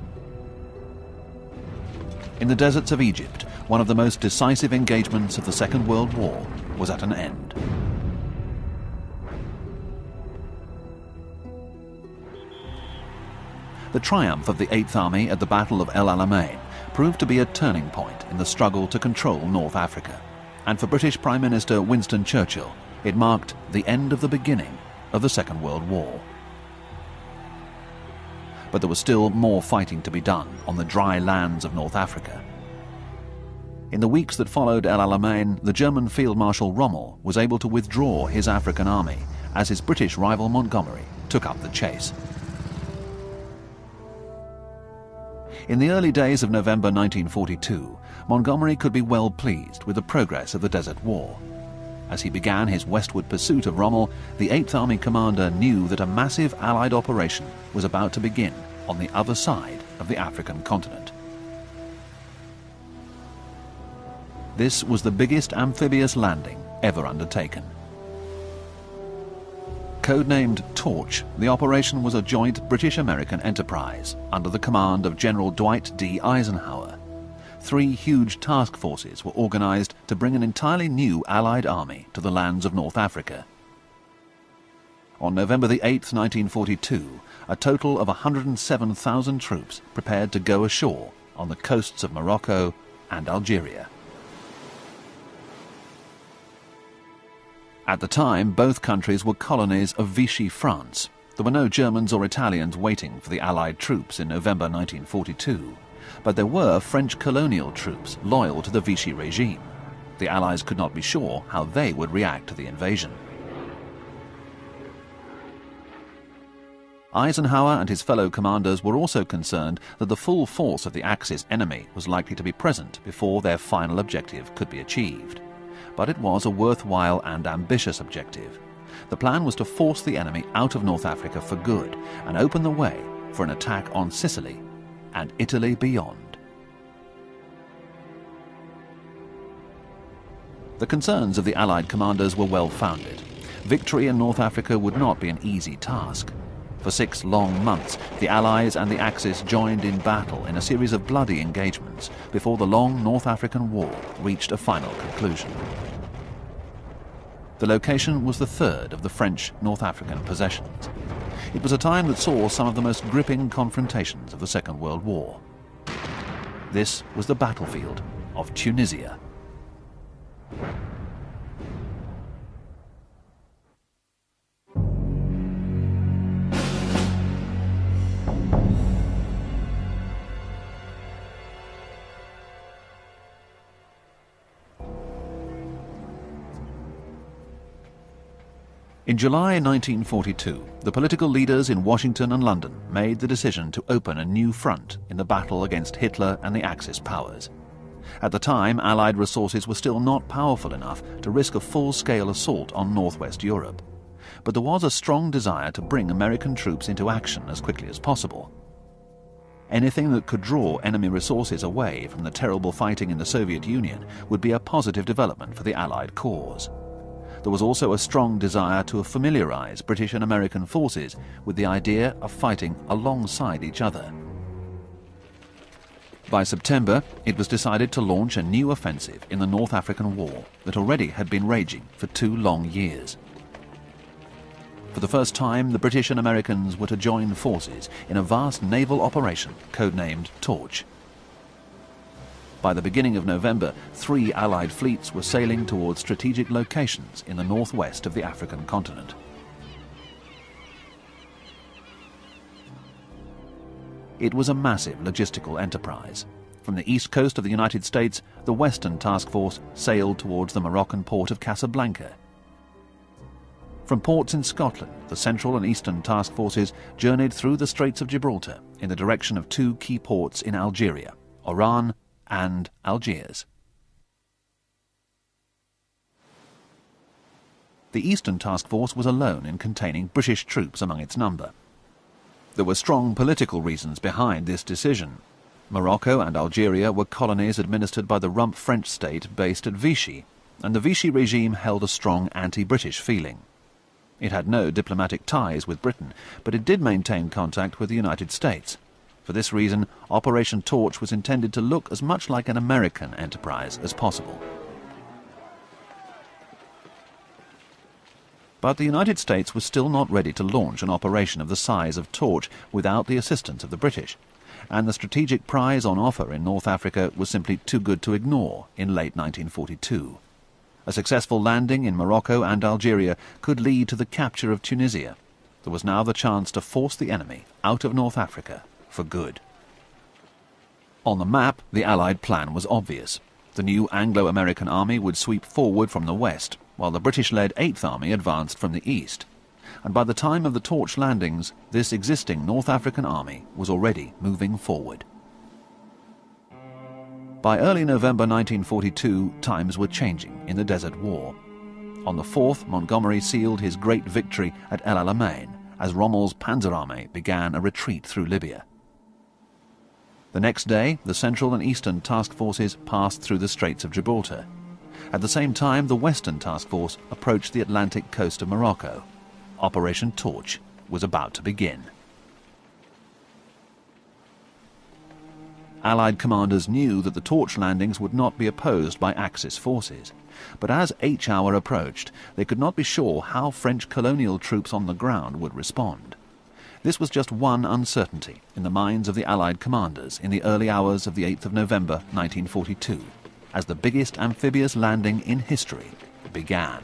In the deserts of Egypt, one of the most decisive engagements of the Second World War was at an end. The triumph of the 8th Army at the Battle of El Alamein proved to be a turning point in the struggle to control North Africa. And for British Prime Minister Winston Churchill, it marked the end of the beginning of the Second World War. But there was still more fighting to be done on the dry lands of North Africa. In the weeks that followed El Alamein, the German Field Marshal Rommel was able to withdraw his African army as his British rival Montgomery took up the chase. In the early days of November 1942, Montgomery could be well pleased with the progress of the Desert War. As he began his westward pursuit of Rommel, the 8th Army commander knew that a massive Allied operation was about to begin on the other side of the African continent. This was the biggest amphibious landing ever undertaken. Codenamed Torch, the operation was a joint British-American enterprise under the command of General Dwight D. Eisenhower. 3 huge task forces were organized to bring an entirely new Allied army to the lands of North Africa. On November the 8th, 1942, a total of 107,000 troops prepared to go ashore on the coasts of Morocco and Algeria. At the time, both countries were colonies of Vichy France. There were no Germans or Italians waiting for the Allied troops in November 1942. But there were French colonial troops loyal to the Vichy regime. The Allies could not be sure how they would react to the invasion. Eisenhower and his fellow commanders were also concerned that the full force of the Axis enemy was likely to be present before their final objective could be achieved. But it was a worthwhile and ambitious objective. The plan was to force the enemy out of North Africa for good and open the way for an attack on Sicily and Italy beyond. The concerns of the Allied commanders were well-founded. Victory in North Africa would not be an easy task. For 6 long months, the Allies and the Axis joined in battle in a series of bloody engagements before the long North African War reached a final conclusion. The location was the third of the French North African possessions. It was a time that saw some of the most gripping confrontations of the Second World War. This was the battlefield of Tunisia. In July 1942, the political leaders in Washington and London made the decision to open a new front in the battle against Hitler and the Axis powers. At the time, Allied resources were still not powerful enough to risk a full-scale assault on northwest Europe. But there was a strong desire to bring American troops into action as quickly as possible. Anything that could draw enemy resources away from the terrible fighting in the Soviet Union would be a positive development for the Allied cause. There was also a strong desire to familiarize British and American forces with the idea of fighting alongside each other. By September, it was decided to launch a new offensive in the North African War that already had been raging for 2 long years. For the first time, the British and Americans were to join forces in a vast naval operation codenamed Torch. By the beginning of November, 3 Allied fleets were sailing towards strategic locations in the northwest of the African continent. It was a massive logistical enterprise. From the east coast of the United States, the Western Task Force sailed towards the Moroccan port of Casablanca. From ports in Scotland, the Central and Eastern Task Forces journeyed through the Straits of Gibraltar in the direction of 2 key ports in Algeria, Oran and Algiers. The Eastern Task Force was alone in containing British troops among its number. There were strong political reasons behind this decision. Morocco and Algeria were colonies administered by the rump French state based at Vichy, and the Vichy regime held a strong anti-British feeling. It had no diplomatic ties with Britain, but it did maintain contact with the United States. For this reason, Operation Torch was intended to look as much like an American enterprise as possible. But the United States was still not ready to launch an operation of the size of Torch without the assistance of the British, and the strategic prize on offer in North Africa was simply too good to ignore in late 1942. A successful landing in Morocco and Algeria could lead to the capture of Tunisia. There was now the chance to force the enemy out of North Africa for good. On the map, the Allied plan was obvious. The new Anglo-American army would sweep forward from the west, while the British-led 8th Army advanced from the east. And by the time of the Torch landings, this existing North African army was already moving forward. By early November 1942, times were changing in the Desert War. On the 4th, Montgomery sealed his great victory at El Alamein as Rommel's Panzerarmee began a retreat through Libya. The next day, the Central and Eastern Task Forces passed through the Straits of Gibraltar. At the same time, the Western Task Force approached the Atlantic coast of Morocco. Operation Torch was about to begin. Allied commanders knew that the Torch landings would not be opposed by Axis forces, but as H hour approached, they could not be sure how French colonial troops on the ground would respond. This was just one uncertainty in the minds of the Allied commanders in the early hours of the 8th of November 1942, as the biggest amphibious landing in history began.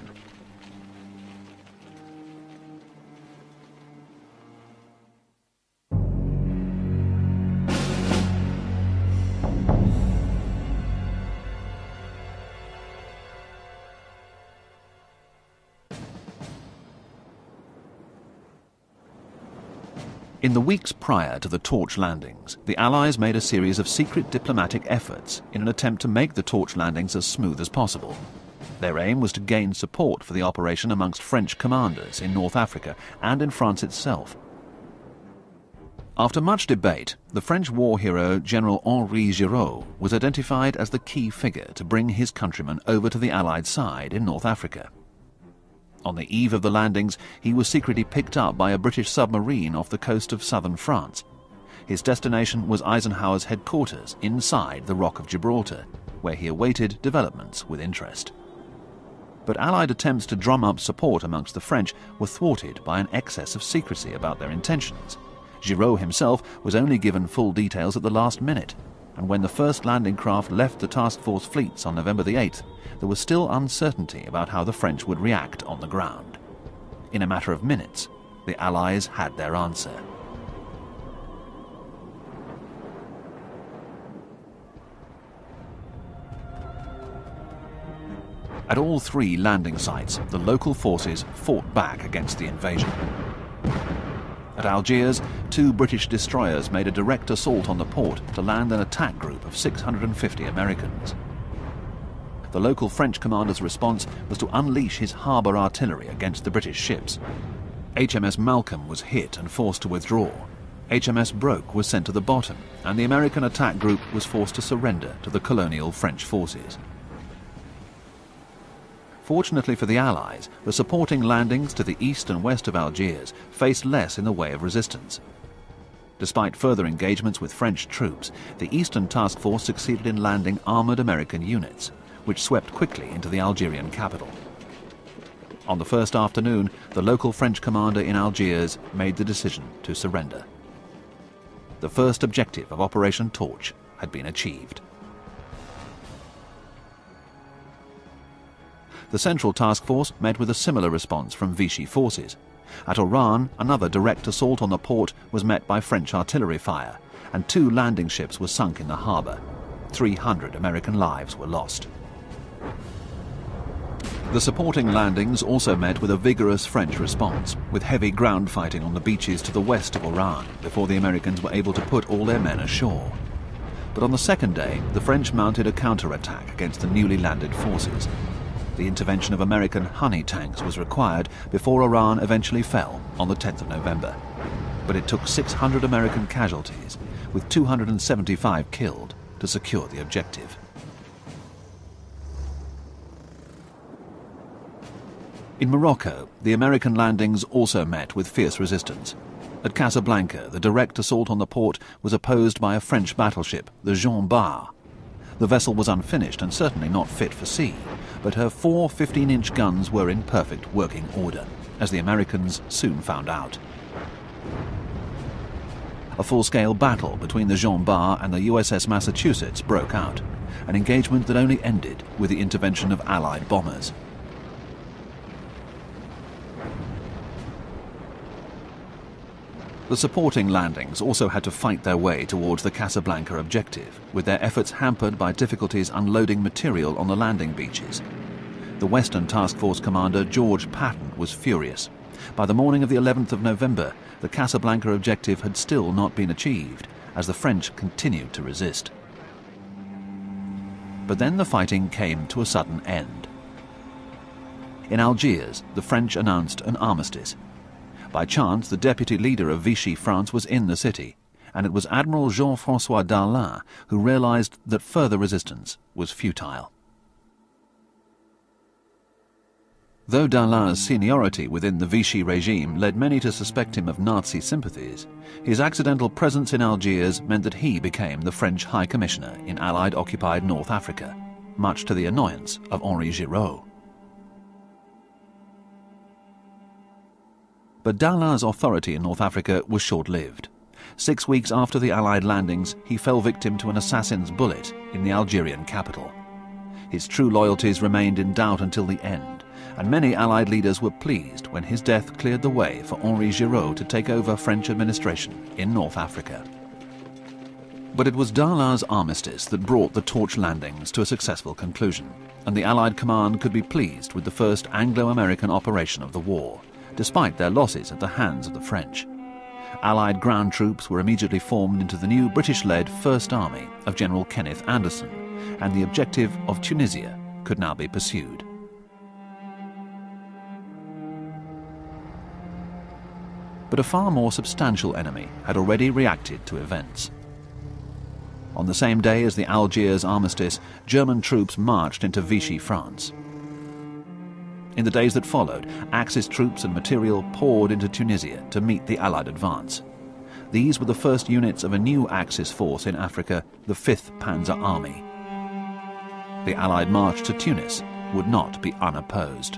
In the weeks prior to the Torch landings, the Allies made a series of secret diplomatic efforts in an attempt to make the Torch landings as smooth as possible. Their aim was to gain support for the operation amongst French commanders in North Africa and in France itself. After much debate, the French war hero General Henri Giraud was identified as the key figure to bring his countrymen over to the Allied side in North Africa. On the eve of the landings, he was secretly picked up by a British submarine off the coast of southern France. His destination was Eisenhower's headquarters inside the Rock of Gibraltar, where he awaited developments with interest. But Allied attempts to drum up support amongst the French were thwarted by an excess of secrecy about their intentions. Giraud himself was only given full details at the last minute, and when the first landing craft left the task force fleets on November the 8th, there was still uncertainty about how the French would react on the ground. In a matter of minutes, the Allies had their answer. At all three landing sites, the local forces fought back against the invasion. At Algiers, 2 British destroyers made a direct assault on the port to land an attack group of 650 Americans. The local French commander's response was to unleash his harbour artillery against the British ships. HMS Malcolm was hit and forced to withdraw. HMS Broke was sent to the bottom, and the American attack group was forced to surrender to the colonial French forces. Fortunately for the Allies, the supporting landings to the east and west of Algiers faced less in the way of resistance. Despite further engagements with French troops, the Eastern Task Force succeeded in landing armoured American units, which swept quickly into the Algerian capital. On the first afternoon, the local French commander in Algiers made the decision to surrender. The first objective of Operation Torch had been achieved. The Central Task Force met with a similar response from Vichy forces. At Oran, another direct assault on the port was met by French artillery fire, and 2 landing ships were sunk in the harbour. 300 American lives were lost. The supporting landings also met with a vigorous French response, with heavy ground fighting on the beaches to the west of Oran before the Americans were able to put all their men ashore. But on the second day, the French mounted a counterattack against the newly landed forces. The intervention of American honey tanks was required before Oran eventually fell on the 10th of November. But it took 600 American casualties, with 275 killed, to secure the objective. In Morocco, the American landings also met with fierce resistance. At Casablanca, the direct assault on the port was opposed by a French battleship, the Jean Bart. The vessel was unfinished and certainly not fit for sea, but her 4 15-inch guns were in perfect working order, as the Americans soon found out. A full-scale battle between the Jean Bart and the USS Massachusetts broke out, an engagement that only ended with the intervention of Allied bombers. The supporting landings also had to fight their way towards the Casablanca objective, with their efforts hampered by difficulties unloading material on the landing beaches. The Western Task Force commander, George Patton, was furious. By the morning of the 11th of November, the Casablanca objective had still not been achieved, as the French continued to resist. But then the fighting came to a sudden end. In Algiers, the French announced an armistice. By chance, the deputy leader of Vichy France was in the city, and it was Admiral Jean-François Darlan who realized that further resistance was futile. Though Darlan's seniority within the Vichy regime led many to suspect him of Nazi sympathies, his accidental presence in Algiers meant that he became the French High Commissioner in Allied-occupied North Africa, much to the annoyance of Henri Giraud. But Darlan's authority in North Africa was short-lived. 6 weeks after the Allied landings, he fell victim to an assassin's bullet in the Algerian capital. His true loyalties remained in doubt until the end, and many Allied leaders were pleased when his death cleared the way for Henri Giraud to take over French administration in North Africa. But it was Darlan's armistice that brought the Torch landings to a successful conclusion, and the Allied command could be pleased with the first Anglo-American operation of the war, despite their losses at the hands of the French. Allied ground troops were immediately formed into the new British-led First Army of General Kenneth Anderson, and the objective of Tunisia could now be pursued. But a far more substantial enemy had already reacted to events. On the same day as the Algiers armistice, German troops marched into Vichy France. In the days that followed, Axis troops and material poured into Tunisia to meet the Allied advance. These were the first units of a new Axis force in Africa, the 5th Panzer Army. The Allied march to Tunis would not be unopposed.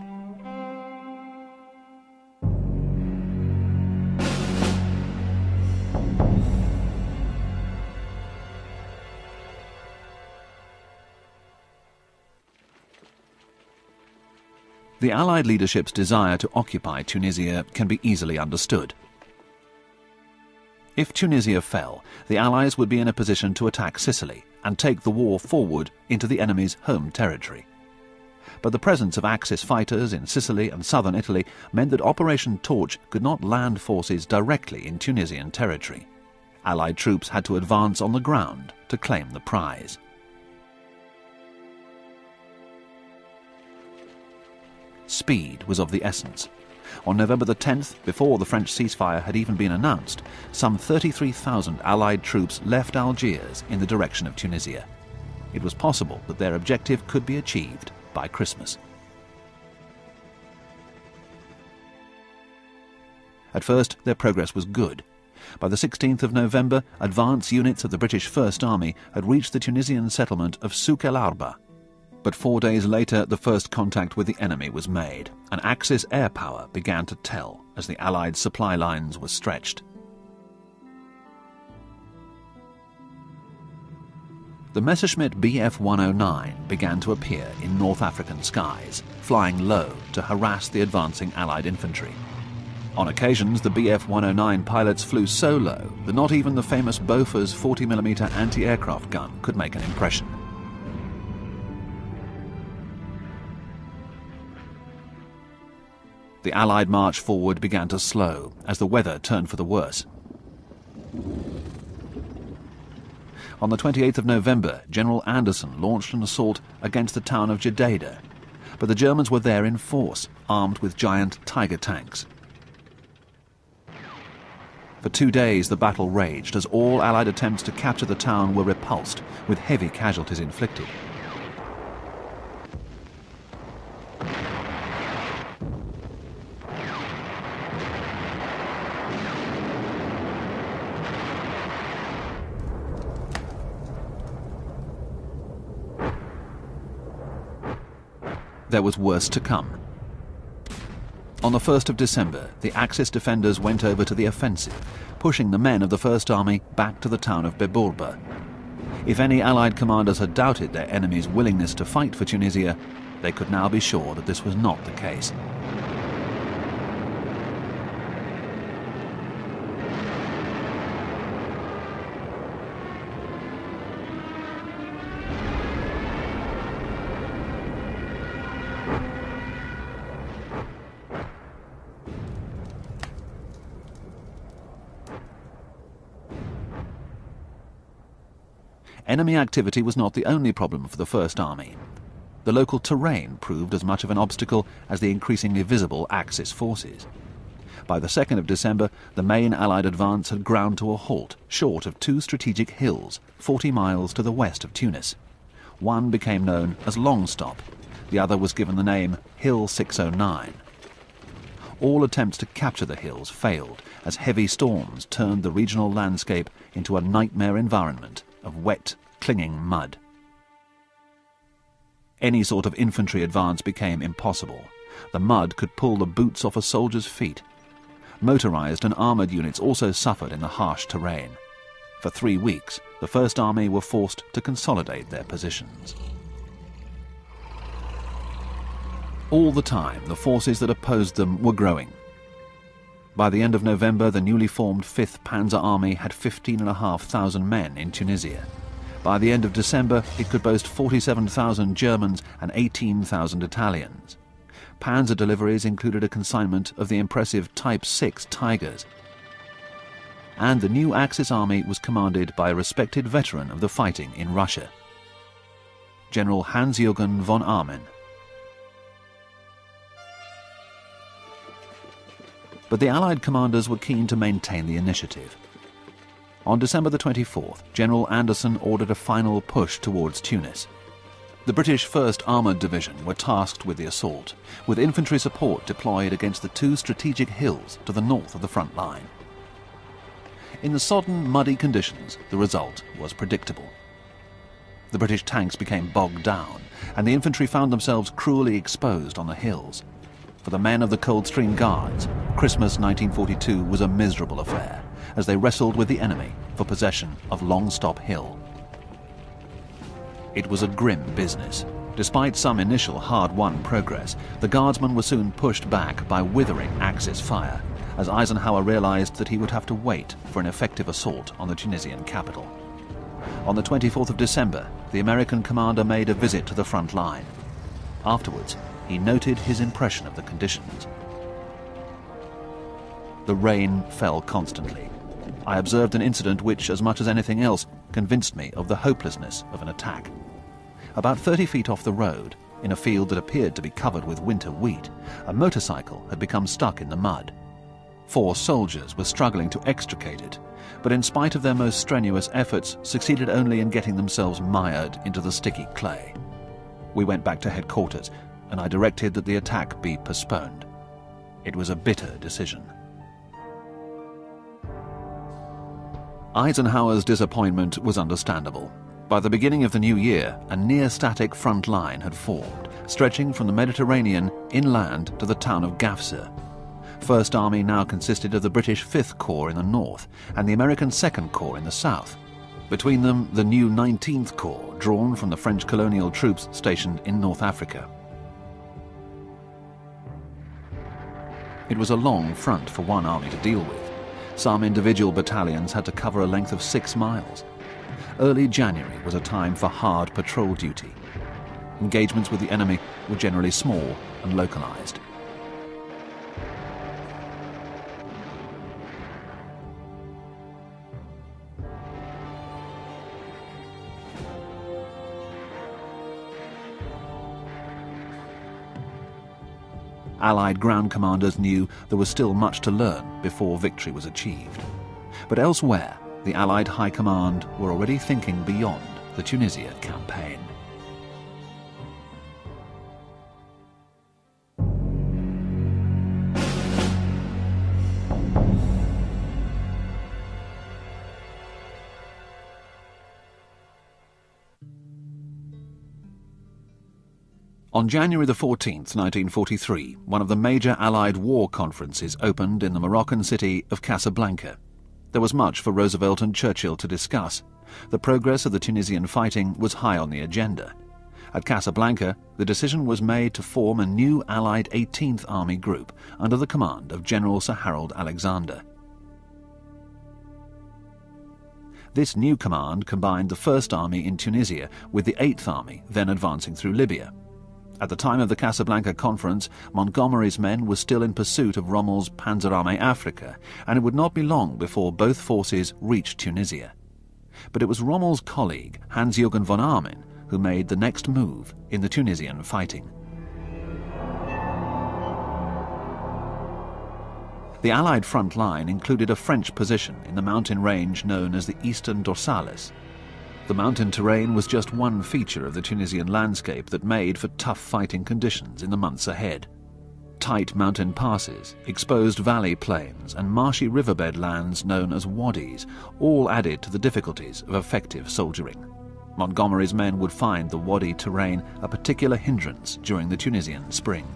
The Allied leadership's desire to occupy Tunisia can be easily understood. If Tunisia fell, the Allies would be in a position to attack Sicily and take the war forward into the enemy's home territory. But the presence of Axis fighters in Sicily and southern Italy meant that Operation Torch could not land forces directly in Tunisian territory. Allied troops had to advance on the ground to claim the prize. Speed was of the essence. On November the 10th, before the French ceasefire had even been announced, some 33,000 Allied troops left Algiers in the direction of Tunisia. It was possible that their objective could be achieved by Christmas. At first, their progress was good. By the 16th of November, advance units of the British First Army had reached the Tunisian settlement of Souk el Arba. But 4 days later, the first contact with the enemy was made, and Axis air power began to tell as the Allied supply lines were stretched. The Messerschmitt Bf 109 began to appear in North African skies, flying low to harass the advancing Allied infantry. On occasions, the Bf 109 pilots flew so low that not even the famous Bofors 40mm anti-aircraft gun could make an impression. The Allied march forward began to slow as the weather turned for the worse. On the 28th of November, General Anderson launched an assault against the town of Jadayda, but the Germans were there in force, armed with giant Tiger tanks. For 2 days the battle raged as all Allied attempts to capture the town were repulsed, with heavy casualties inflicted. There was worse to come. On the 1st of December, the Axis defenders went over to the offensive, pushing the men of the First Army back to the town of Beburba. If any Allied commanders had doubted their enemy's willingness to fight for Tunisia, they could now be sure that this was not the case. Enemy activity was not the only problem for the First Army. The local terrain proved as much of an obstacle as the increasingly visible Axis forces. By the 2nd of December, the main Allied advance had ground to a halt, short of 2 strategic hills, 40 miles to the west of Tunis. One became known as Long Stop. The other was given the name Hill 609. All attempts to capture the hills failed, as heavy storms turned the regional landscape into a nightmare environment of wet, clinging mud. Any sort of infantry advance became impossible. The mud could pull the boots off a soldier's feet. Motorized and armored units also suffered in the harsh terrain. For 3 weeks, the First Army were forced to consolidate their positions. All the time, the forces that opposed them were growing. By the end of November, the newly formed 5th Panzer Army had 15,500 men in Tunisia. By the end of December, it could boast 47,000 Germans and 18,000 Italians. Panzer deliveries included a consignment of the impressive Type 6 Tigers. And the new Axis army was commanded by a respected veteran of the fighting in Russia, General Hans-Jürgen von Arnim. But the Allied commanders were keen to maintain the initiative. On December the 24th, General Anderson ordered a final push towards Tunis. The British 1st Armoured Division were tasked with the assault, with infantry support deployed against the 2 strategic hills to the north of the front line. In the sodden, muddy conditions, the result was predictable. The British tanks became bogged down, and the infantry found themselves cruelly exposed on the hills. For the men of the Coldstream Guards, Christmas 1942 was a miserable affair, as they wrestled with the enemy for possession of Long Stop Hill. It was a grim business. Despite some initial hard-won progress, the Guardsmen were soon pushed back by withering Axis fire, as Eisenhower realized that he would have to wait for an effective assault on the Tunisian capital. On the 24th of December, the American commander made a visit to the front line. Afterwards, he noted his impression of the conditions. The rain fell constantly. I observed an incident which, as much as anything else, convinced me of the hopelessness of an attack. About 30 feet off the road, in a field that appeared to be covered with winter wheat, a motorcycle had become stuck in the mud. 4 soldiers were struggling to extricate it, but in spite of their most strenuous efforts, succeeded only in getting themselves mired into the sticky clay. We went back to headquarters, and I directed that the attack be postponed. It was a bitter decision. Eisenhower's disappointment was understandable. By the beginning of the new year, a near-static front line had formed, stretching from the Mediterranean inland to the town of Gafsa. First Army now consisted of the British 5th Corps in the north and the American 2nd Corps in the south. Between them, the new 19th Corps, drawn from the French colonial troops stationed in North Africa. It was a long front for one army to deal with. Some individual battalions had to cover a length of 6 miles. Early January was a time for hard patrol duty. Engagements with the enemy were generally small and localized. Allied ground commanders knew there was still much to learn before victory was achieved. But elsewhere, the Allied High Command were already thinking beyond the Tunisia campaign. On January the 14th, 1943, one of the major Allied war conferences opened in the Moroccan city of Casablanca. There was much for Roosevelt and Churchill to discuss. The progress of the Tunisian fighting was high on the agenda. At Casablanca, the decision was made to form a new Allied 18th Army Group under the command of General Sir Harold Alexander. This new command combined the 1st Army in Tunisia with the 8th Army, then advancing through Libya. At the time of the Casablanca conference, Montgomery's men were still in pursuit of Rommel's Panzerarmee Africa, and it would not be long before both forces reached Tunisia. But it was Rommel's colleague, Hans-Jürgen von Arnim, who made the next move in the Tunisian fighting. The Allied front line included a French position in the mountain range known as the Eastern Dorsales. The mountain terrain was just one feature of the Tunisian landscape that made for tough fighting conditions in the months ahead. Tight mountain passes, exposed valley plains, and marshy riverbed lands known as wadis all added to the difficulties of effective soldiering. Montgomery's men would find the wadi terrain a particular hindrance during the Tunisian spring.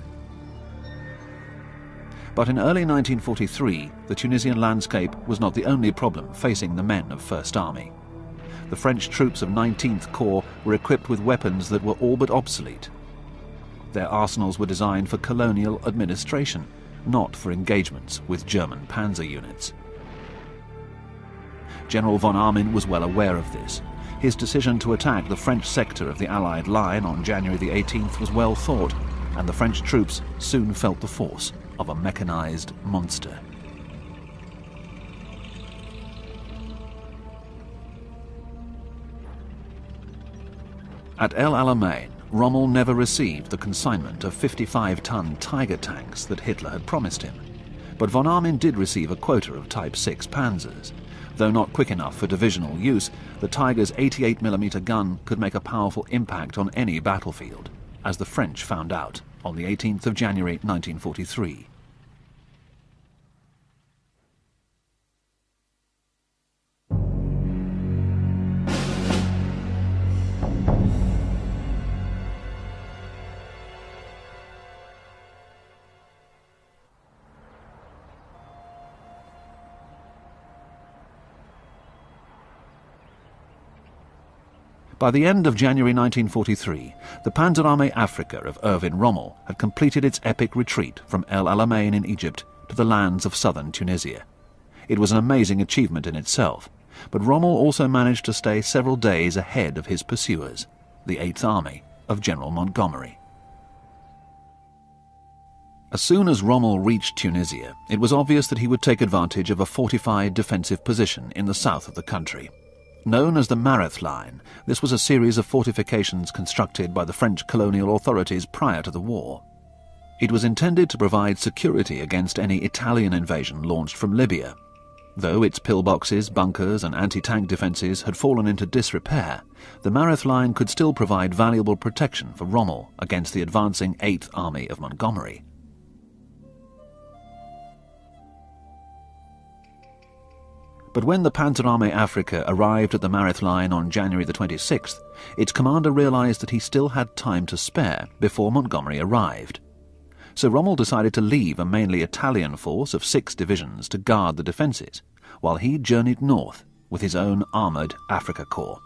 But in early 1943, the Tunisian landscape was not the only problem facing the men of First Army. The French troops of 19th Corps were equipped with weapons that were all but obsolete. Their arsenals were designed for colonial administration, not for engagements with German panzer units. General von Arnim was well aware of this. His decision to attack the French sector of the Allied line on January the 18th was well thought, and the French troops soon felt the force of a mechanized monster. At El Alamein, Rommel never received the consignment of 55-ton Tiger tanks that Hitler had promised him. But von Arnim did receive a quota of Type 6 Panzers. Though not quick enough for divisional use, the Tiger's 88mm gun could make a powerful impact on any battlefield, as the French found out on the 18th of January 1943. By the end of January 1943, the Panzerarmee Africa of Erwin Rommel had completed its epic retreat from El Alamein in Egypt to the lands of southern Tunisia. It was an amazing achievement in itself, but Rommel also managed to stay several days ahead of his pursuers, the 8th Army of General Montgomery. As soon as Rommel reached Tunisia, it was obvious that he would take advantage of a fortified defensive position in the south of the country. Known as the Mareth Line, this was a series of fortifications constructed by the French colonial authorities prior to the war. It was intended to provide security against any Italian invasion launched from Libya. Though its pillboxes, bunkers and anti-tank defences had fallen into disrepair, the Mareth Line could still provide valuable protection for Rommel against the advancing 8th Army of Montgomery. But when the Panzerarmee Africa arrived at the Mareth Line on January the 26th, its commander realised that he still had time to spare before Montgomery arrived. So Rommel decided to leave a mainly Italian force of 6 divisions to guard the defences, while he journeyed north with his own armoured Africa Corps.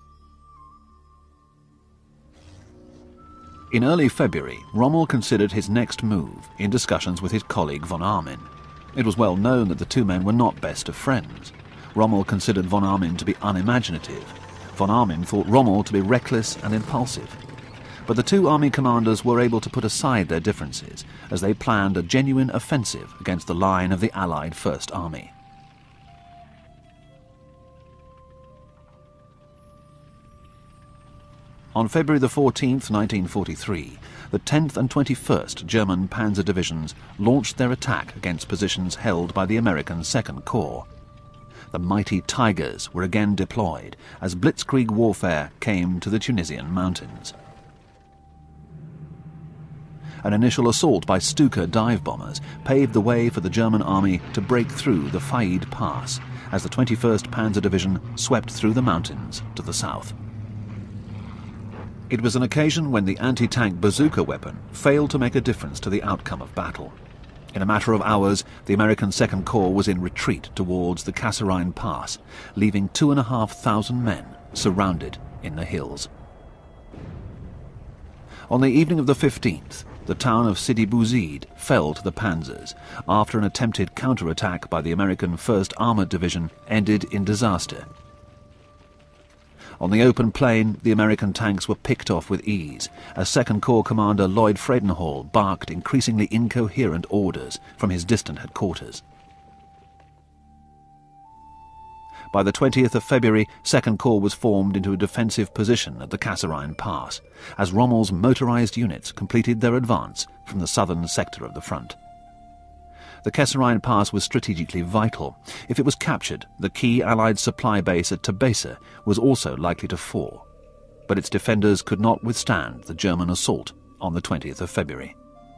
In early February, Rommel considered his next move in discussions with his colleague von Arnim. It was well known that the two men were not best of friends. Rommel considered von Arnim to be unimaginative. Von Arnim thought Rommel to be reckless and impulsive. But the two army commanders were able to put aside their differences as they planned a genuine offensive against the line of the Allied First Army. On February the 14th, 1943, the 10th and 21st German Panzer Divisions launched their attack against positions held by the American 2nd Corps. The mighty Tigers were again deployed as blitzkrieg warfare came to the Tunisian mountains. An initial assault by Stuka dive bombers paved the way for the German army to break through the Faid Pass as the 21st Panzer Division swept through the mountains to the south. It was an occasion when the anti-tank bazooka weapon failed to make a difference to the outcome of battle. In a matter of hours, the American 2nd Corps was in retreat towards the Kasserine Pass, leaving 2,500 men surrounded in the hills. On the evening of the 15th, the town of Sidi Bouzid fell to the Panzers after an attempted counterattack by the American 1st Armoured Division ended in disaster. On the open plain, the American tanks were picked off with ease, as 2nd Corps Commander Lloyd Friedenhall barked increasingly incoherent orders from his distant headquarters. By the 20th of February, 2nd Corps was formed into a defensive position at the Kasserine Pass, as Rommel's motorised units completed their advance from the southern sector of the front. The Kasserine Pass was strategically vital. If it was captured, the key Allied supply base at Tabesa was also likely to fall. But its defenders could not withstand the German assault on the 20th of February.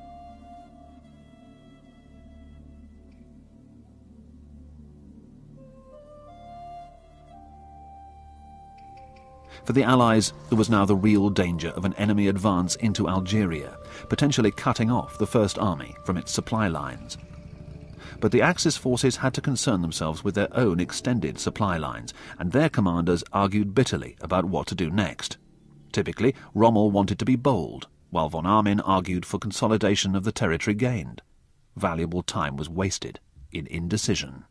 For the Allies, there was now the real danger of an enemy advance into Algeria, potentially cutting off the First Army from its supply lines. But the Axis forces had to concern themselves with their own extended supply lines, and their commanders argued bitterly about what to do next. Typically, Rommel wanted to be bold, while von Arnim argued for consolidation of the territory gained. Valuable time was wasted in indecision.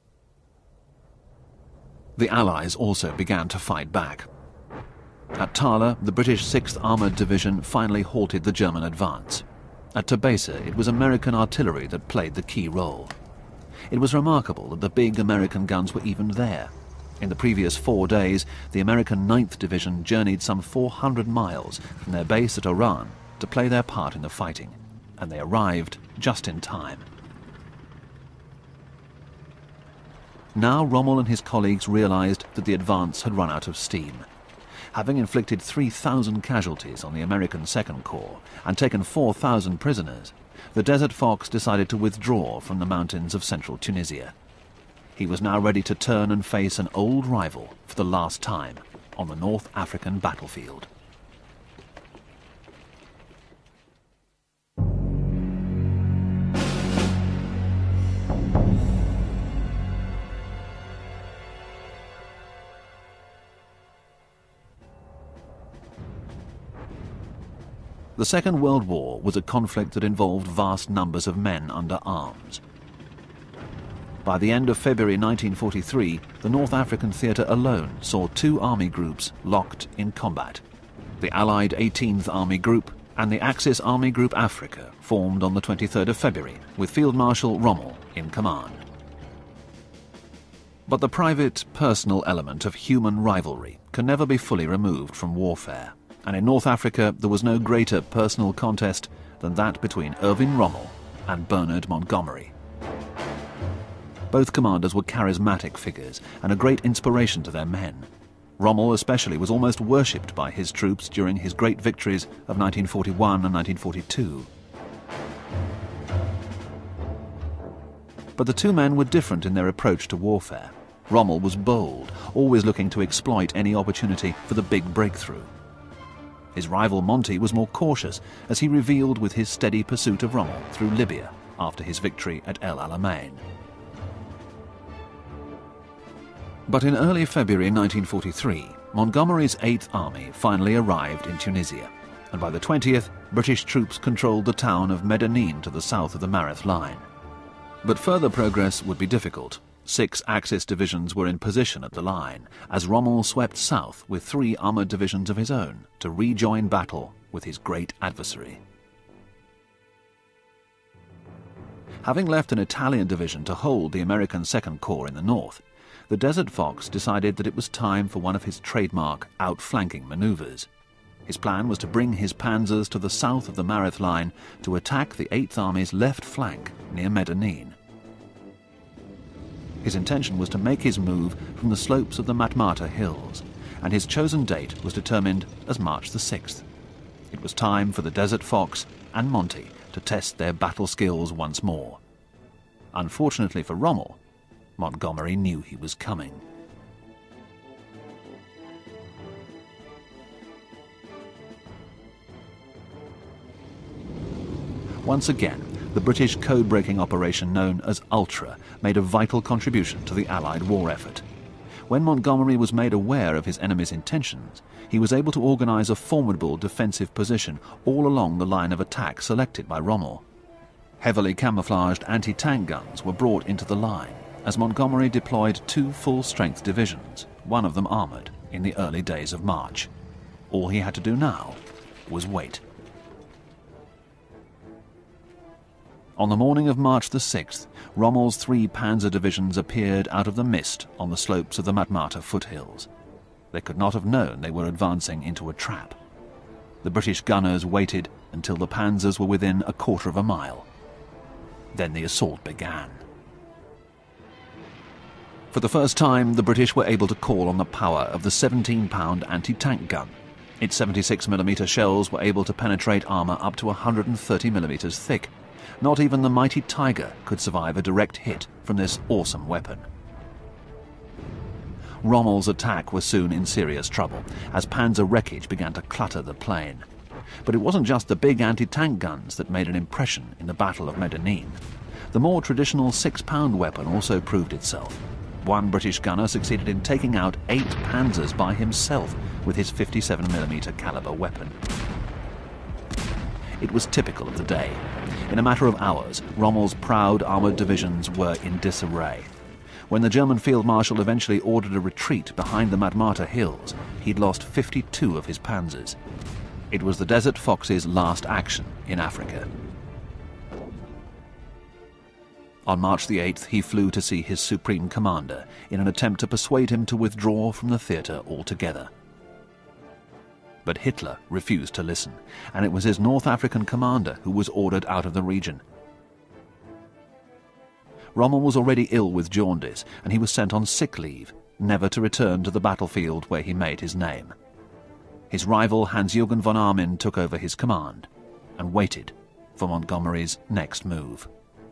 The Allies also began to fight back. At Tala, the British 6th Armoured Division finally halted the German advance. At Tabesa, it was American artillery that played the key role. It was remarkable that the big American guns were even there. In the previous 4 days, the American 9th Division journeyed some 400 miles from their base at Oran to play their part in the fighting, and they arrived just in time. Now Rommel and his colleagues realized that the advance had run out of steam. Having inflicted 3,000 casualties on the American 2nd Corps and taken 4,000 prisoners, the Desert Fox decided to withdraw from the mountains of central Tunisia. He was now ready to turn and face an old rival for the last time on the North African battlefield. The Second World War was a conflict that involved vast numbers of men under arms. By the end of February 1943, the North African theatre alone saw 2 army groups locked in combat. The Allied 18th Army Group and the Axis Army Group Africa formed on the 23rd of February, with Field Marshal Rommel in command. But the private, personal element of human rivalry can never be fully removed from warfare, and in North Africa there was no greater personal contest than that between Erwin Rommel and Bernard Montgomery. Both commanders were charismatic figures and a great inspiration to their men. Rommel especially was almost worshipped by his troops during his great victories of 1941 and 1942. But the two men were different in their approach to warfare. Rommel was bold, always looking to exploit any opportunity for the big breakthrough. His rival Monty was more cautious, as he revealed with his steady pursuit of Rommel through Libya after his victory at El Alamein. But in early February 1943, Montgomery's 8th Army finally arrived in Tunisia, and by the 20th, British troops controlled the town of Medellin to the south of the Mareth Line. But further progress would be difficult. 6 Axis divisions were in position at the line, as Rommel swept south with 3 armoured divisions of his own to rejoin battle with his great adversary. Having left an Italian division to hold the American Second Corps in the north, the Desert Fox decided that it was time for one of his trademark outflanking manoeuvres. His plan was to bring his panzers to the south of the Mareth Line to attack the 8th Army's left flank near Medellin. His intention was to make his move from the slopes of the Matmata Hills, and his chosen date was determined as March the 6th. It was time for the Desert Fox and Monty to test their battle skills once more. Unfortunately for Rommel, Montgomery knew he was coming. Once again, the British code-breaking operation known as Ultra made a vital contribution to the Allied war effort. When Montgomery was made aware of his enemy's intentions, he was able to organize a formidable defensive position all along the line of attack selected by Rommel. Heavily camouflaged anti-tank guns were brought into the line, as Montgomery deployed 2 full-strength divisions, one of them armoured, in the early days of March. All he had to do now was wait. On the morning of March the 6th, Rommel's 3 panzer divisions appeared out of the mist on the slopes of the Matmata foothills. They could not have known they were advancing into a trap. The British gunners waited until the panzers were within a quarter of a mile. Then the assault began. For the first time, the British were able to call on the power of the 17-pound anti-tank gun. Its 76mm shells were able to penetrate armour up to 130mm thick. Not even the mighty Tiger could survive a direct hit from this awesome weapon. Rommel's attack was soon in serious trouble, as panzer wreckage began to clutter the plain. But it wasn't just the big anti-tank guns that made an impression in the Battle of Medellin. The more traditional 6-pound weapon also proved itself. One British gunner succeeded in taking out 8 panzers by himself with his 57mm caliber weapon. It was typical of the day. In a matter of hours, Rommel's proud armoured divisions were in disarray. When the German Field Marshal eventually ordered a retreat behind the Matmata Hills, he'd lost 52 of his panzers. It was the Desert Fox's last action in Africa. On March the 8th, he flew to see his Supreme Commander in an attempt to persuade him to withdraw from the theatre altogether. But Hitler refused to listen, and it was his North African commander who was ordered out of the region. Rommel was already ill with jaundice, and he was sent on sick leave, never to return to the battlefield where he made his name. His rival Hans-Jürgen von Arnim took over his command and waited for Montgomery's next move.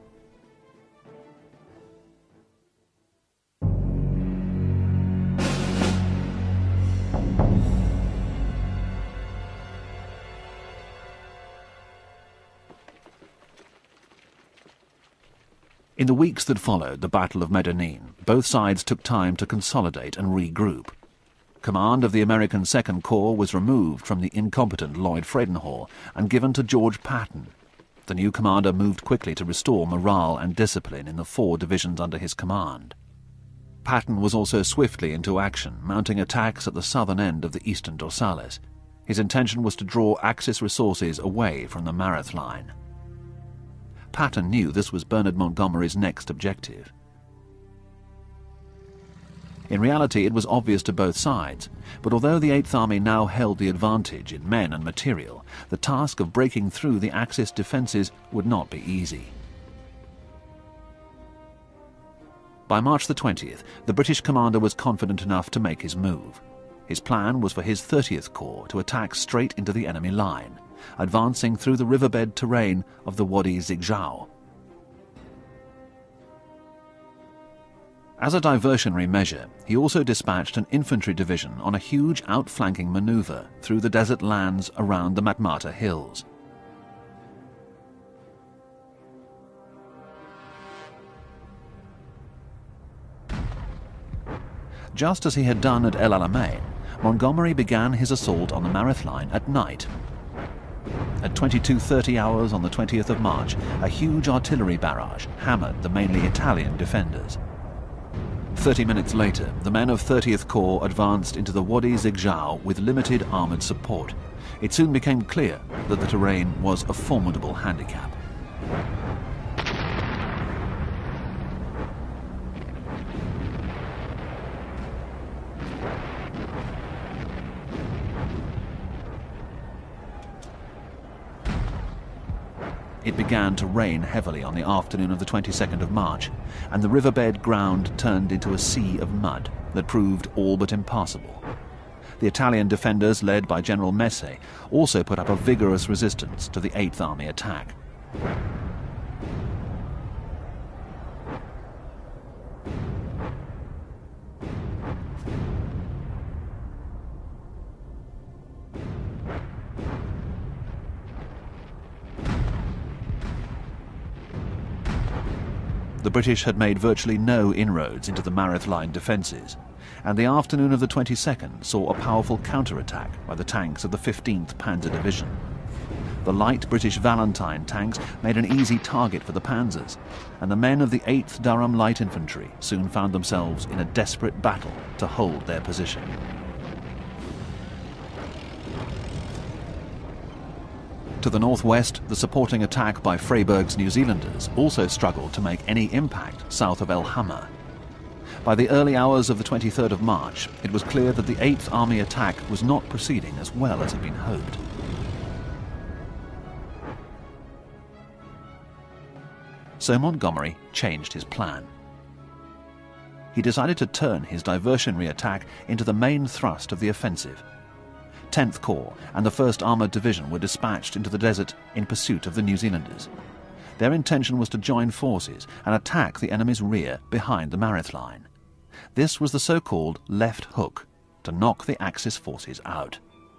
In the weeks that followed the Battle of Medellin, both sides took time to consolidate and regroup. Command of the American Second Corps was removed from the incompetent Lloyd Friedenhall and given to George Patton. The new commander moved quickly to restore morale and discipline in the 4 divisions under his command. Patton was also swiftly into action, mounting attacks at the southern end of the eastern dorsales. His intention was to draw Axis resources away from the Mareth line. Patton knew this was Bernard Montgomery's next objective. In reality, it was obvious to both sides, but although the Eighth Army now held the advantage in men and material, the task of breaking through the Axis defences would not be easy. By March the 20th, the British commander was confident enough to make his move. His plan was for his 30th Corps to attack straight into the enemy line, advancing through the riverbed terrain of the Wadi Zigzhou. As a diversionary measure, he also dispatched an infantry division on a huge outflanking manoeuvre through the desert lands around the Matmata Hills. Just as he had done at El Alamein, Montgomery began his assault on the Mareth line at night. At 22:30 hours on the 20th of March, a huge artillery barrage hammered the mainly Italian defenders. 30 minutes later, the men of 30th Corps advanced into the Wadi Zigzhou with limited armoured support. It soon became clear that the terrain was a formidable handicap. It began to rain heavily on the afternoon of the 22nd of March, and the riverbed ground turned into a sea of mud that proved all but impassable. The Italian defenders, led by General Messe, also put up a vigorous resistance to the Eighth Army attack. The British had made virtually no inroads into the Mareth line defences, and the afternoon of the 22nd saw a powerful counterattack by the tanks of the 15th Panzer Division. The light British Valentine tanks made an easy target for the Panzers, and the men of the 8th Durham Light Infantry soon found themselves in a desperate battle to hold their position. To the northwest, the supporting attack by Freyberg's New Zealanders also struggled to make any impact south of El Hamma. By the early hours of the 23rd of March, it was clear that the 8th Army attack was not proceeding as well as had been hoped. So Montgomery changed his plan. He decided to turn his diversionary attack into the main thrust of the offensive. 10th Corps and the 1st Armoured Division were dispatched into the desert in pursuit of the New Zealanders. Their intention was to join forces and attack the enemy's rear behind the Mareth line. This was the so-called left hook, to knock the Axis forces out.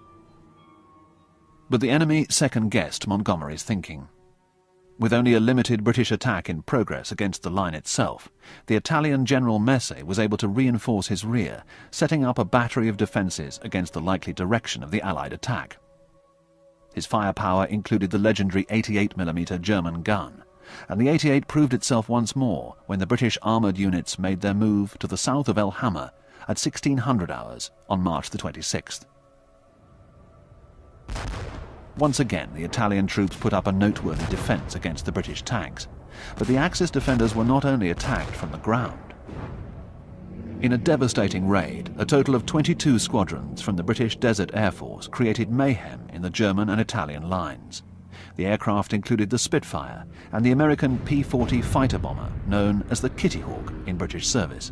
But the enemy second-guessed Montgomery's thinking. With only a limited British attack in progress against the line itself, the Italian General Messe was able to reinforce his rear, setting up a battery of defences against the likely direction of the Allied attack. His firepower included the legendary 88mm German gun, and the 88 proved itself once more when the British armoured units made their move to the south of El Hamma at 1600 hours on March the 26th. Once again, the Italian troops put up a noteworthy defence against the British tanks, but the Axis defenders were not only attacked from the ground. In a devastating raid, a total of 22 squadrons from the British Desert Air Force created mayhem in the German and Italian lines. The aircraft included the Spitfire and the American P-40 fighter bomber, known as the Kitty Hawk in British service.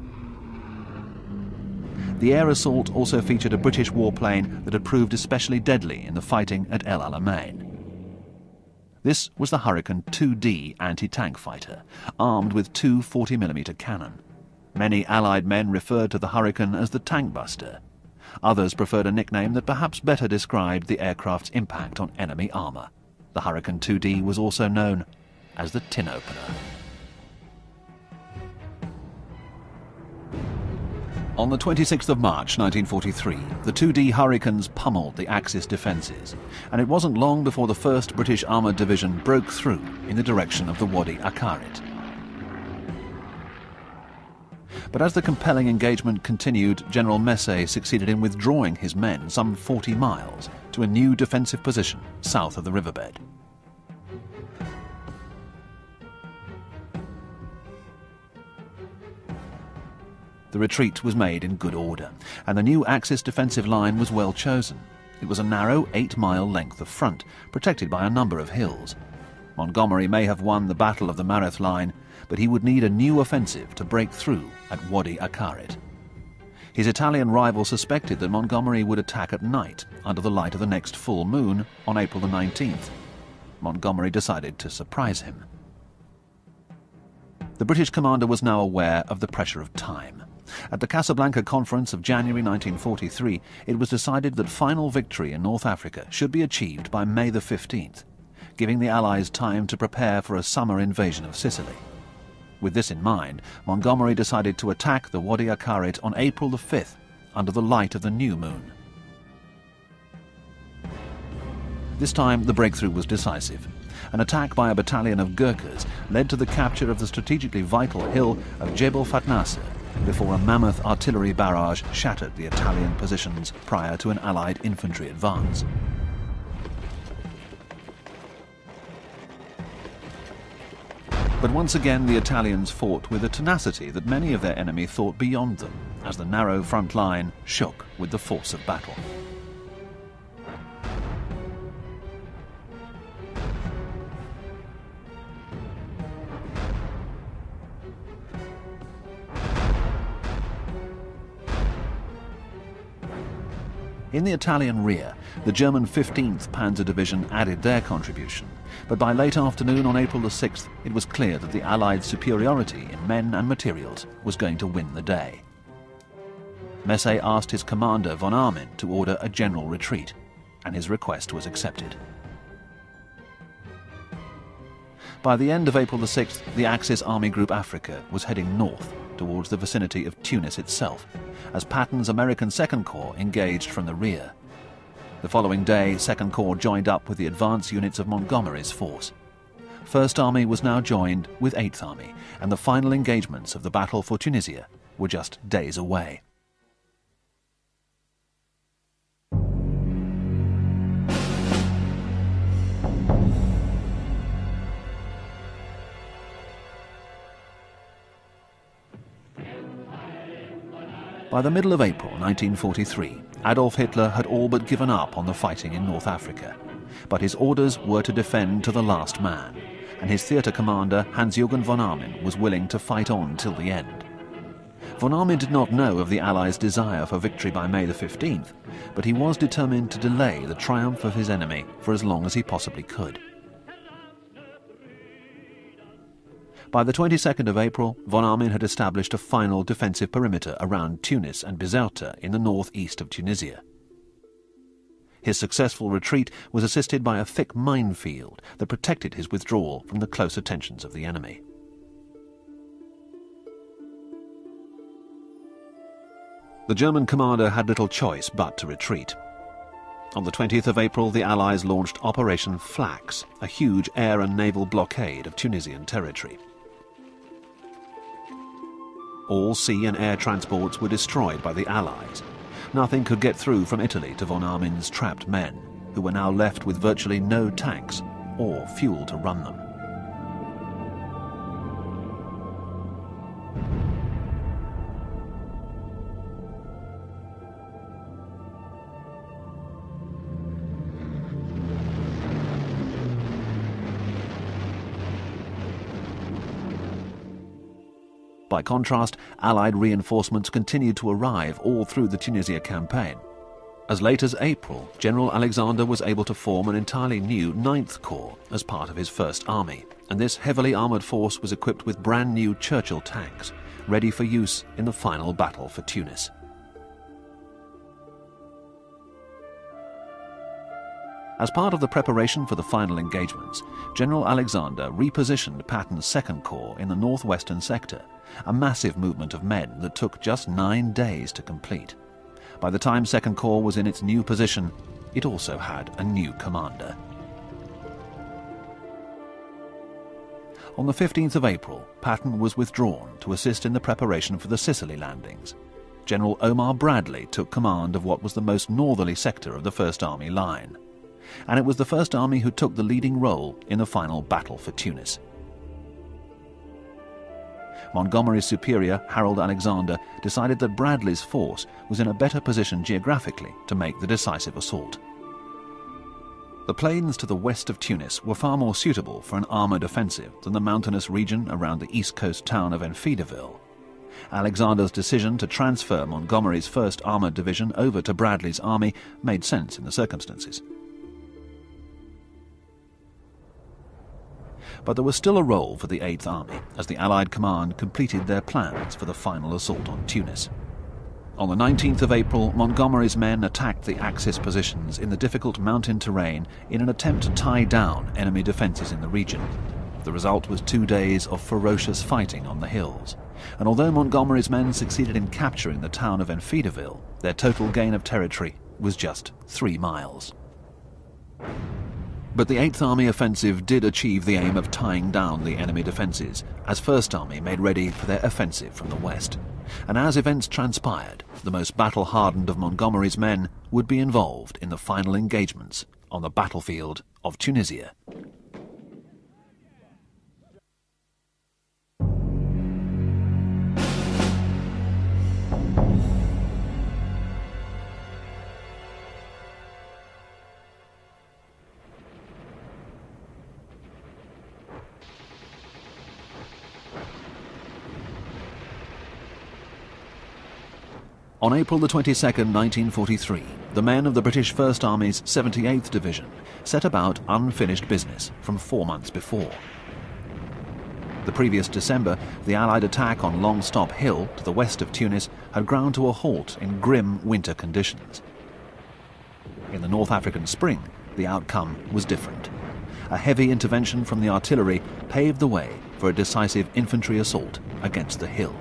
The air assault also featured a British warplane that had proved especially deadly in the fighting at El Alamein. This was the Hurricane 2D anti-tank fighter, armed with two 40mm cannon. Many Allied men referred to the Hurricane as the Tank Buster. Others preferred a nickname that perhaps better described the aircraft's impact on enemy armour. The Hurricane 2D was also known as the Tin Opener. On the 26th of March 1943, the 2D Hurricanes pummeled the Axis defences, and it wasn't long before the 1st British Armoured Division broke through in the direction of the Wadi Akarit. But as the compelling engagement continued, General Messe succeeded in withdrawing his men some 40 miles, to a new defensive position south of the riverbed. The retreat was made in good order, and the new Axis defensive line was well chosen. It was a narrow 8-mile length of front, protected by a number of hills. Montgomery may have won the Battle of the Mareth Line, but he would need a new offensive to break through at Wadi Akarit. His Italian rival suspected that Montgomery would attack at night, under the light of the next full moon, on April the 19th. Montgomery decided to surprise him. The British commander was now aware of the pressure of time. At the Casablanca Conference of January 1943, it was decided that final victory in North Africa should be achieved by May the 15th, giving the Allies time to prepare for a summer invasion of Sicily. With this in mind, Montgomery decided to attack the Wadi Akarit on April the 5th, under the light of the new moon. This time the breakthrough was decisive. An attack by a battalion of Gurkhas led to the capture of the strategically vital hill of Jebel Fatnasser, before a mammoth artillery barrage shattered the Italian positions prior to an Allied infantry advance. But once again the Italians fought with a tenacity that many of their enemy thought beyond them, as the narrow front line shook with the force of battle. In the Italian rear, the German 15th Panzer Division added their contribution, but by late afternoon on April the 6th, it was clear that the Allied superiority in men and materials was going to win the day. Messe asked his commander von Arnim to order a general retreat, and his request was accepted. By the end of April the 6th, the Axis Army Group Africa was heading north towards the vicinity of Tunis itself, as Patton's American Second Corps engaged from the rear. The following day, Second Corps joined up with the advance units of Montgomery's force. First Army was now joined with Eighth Army, and the final engagements of the battle for Tunisia were just days away. By the middle of April 1943, Adolf Hitler had all but given up on the fighting in North Africa. But his orders were to defend to the last man, and his theatre commander, Hans-Jürgen von Arnim, was willing to fight on till the end. Von Arnim did not know of the Allies' desire for victory by May the 15th, but he was determined to delay the triumph of his enemy for as long as he possibly could. By the 22nd of April, von Arnim had established a final defensive perimeter around Tunis and Bizerta in the northeast of Tunisia. His successful retreat was assisted by a thick minefield that protected his withdrawal from the close attentions of the enemy. The German commander had little choice but to retreat. On the 20th of April, the Allies launched Operation Flax, a huge air and naval blockade of Tunisian territory. All sea and air transports were destroyed by the Allies. Nothing could get through from Italy to von Armin's trapped men, who were now left with virtually no tanks or fuel to run them. By contrast, Allied reinforcements continued to arrive all through the Tunisia campaign. As late as April, General Alexander was able to form an entirely new 9th Corps as part of his First Army, and this heavily armoured force was equipped with brand new Churchill tanks, ready for use in the final battle for Tunis. As part of the preparation for the final engagements, General Alexander repositioned Patton's Second Corps in the northwestern sector, a massive movement of men that took just 9 days to complete. By the time Second Corps was in its new position, it also had a new commander. On the 15th of April, Patton was withdrawn to assist in the preparation for the Sicily landings. General Omar Bradley took command of what was the most northerly sector of the First Army line. And it was the First Army who took the leading role in the final battle for Tunis. Montgomery's superior, Harold Alexander, decided that Bradley's force was in a better position geographically to make the decisive assault. The plains to the west of Tunis were far more suitable for an armoured offensive than the mountainous region around the east coast town of Enfidaville. Alexander's decision to transfer Montgomery's 1st Armoured Division over to Bradley's army made sense in the circumstances. But there was still a role for the 8th Army as the Allied command completed their plans for the final assault on Tunis. On the 19th of April, Montgomery's men attacked the Axis positions in the difficult mountain terrain in an attempt to tie down enemy defences in the region. The result was 2 days of ferocious fighting on the hills, and although Montgomery's men succeeded in capturing the town of Enfidaville, their total gain of territory was just 3 miles. But the 8th Army offensive did achieve the aim of tying down the enemy defences, as 1st Army made ready for their offensive from the west. And as events transpired, the most battle-hardened of Montgomery's men would be involved in the final engagements on the battlefield of Tunisia. On April the 22nd, 1943, the men of the British First Army's 78th Division set about unfinished business from 4 months before. The previous December, the Allied attack on Long Stop Hill to the west of Tunis had ground to a halt in grim winter conditions. In the North African spring, the outcome was different. A heavy intervention from the artillery paved the way for a decisive infantry assault against the hill.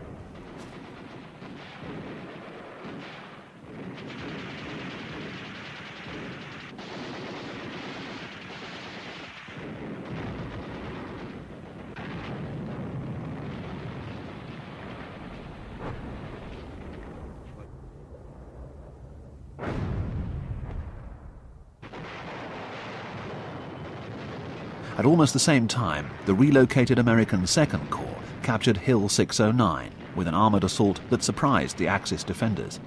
At almost the same time, the relocated American Second Corps captured Hill 609 with an armoured assault that surprised the Axis defenders.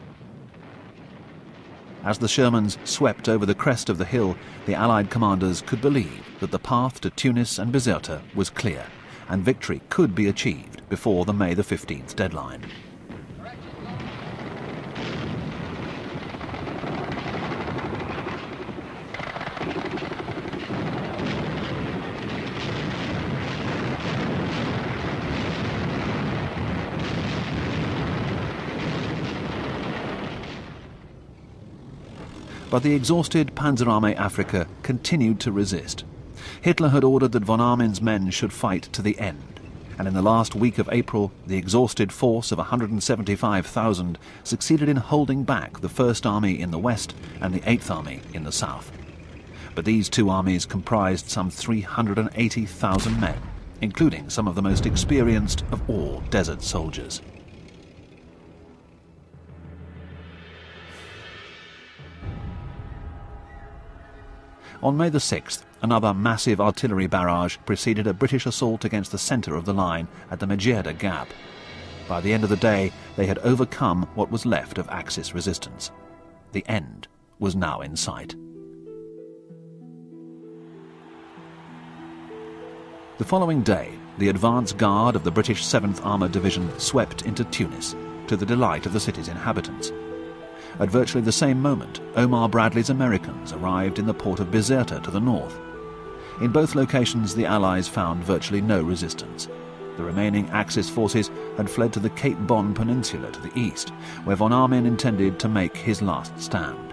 As the Shermans swept over the crest of the hill, the Allied commanders could believe that the path to Tunis and Bizerta was clear, and victory could be achieved before the May the 15th deadline. But the exhausted Panzerarmee Afrika continued to resist. Hitler had ordered that von Armin's men should fight to the end, and in the last week of April, the exhausted force of 175,000 succeeded in holding back the First Army in the west and the Eighth Army in the south. But these two armies comprised some 380,000 men, including some of the most experienced of all desert soldiers. On May the 6th, another massive artillery barrage preceded a British assault against the centre of the line at the Medjerda Gap. By the end of the day, they had overcome what was left of Axis resistance. The end was now in sight. The following day, the advance guard of the British 7th Armoured Division swept into Tunis, to the delight of the city's inhabitants. At virtually the same moment, Omar Bradley's Americans arrived in the port of Bizerta to the north. In both locations, the Allies found virtually no resistance. The remaining Axis forces had fled to the Cape Bon Peninsula to the east, where von Armin intended to make his last stand.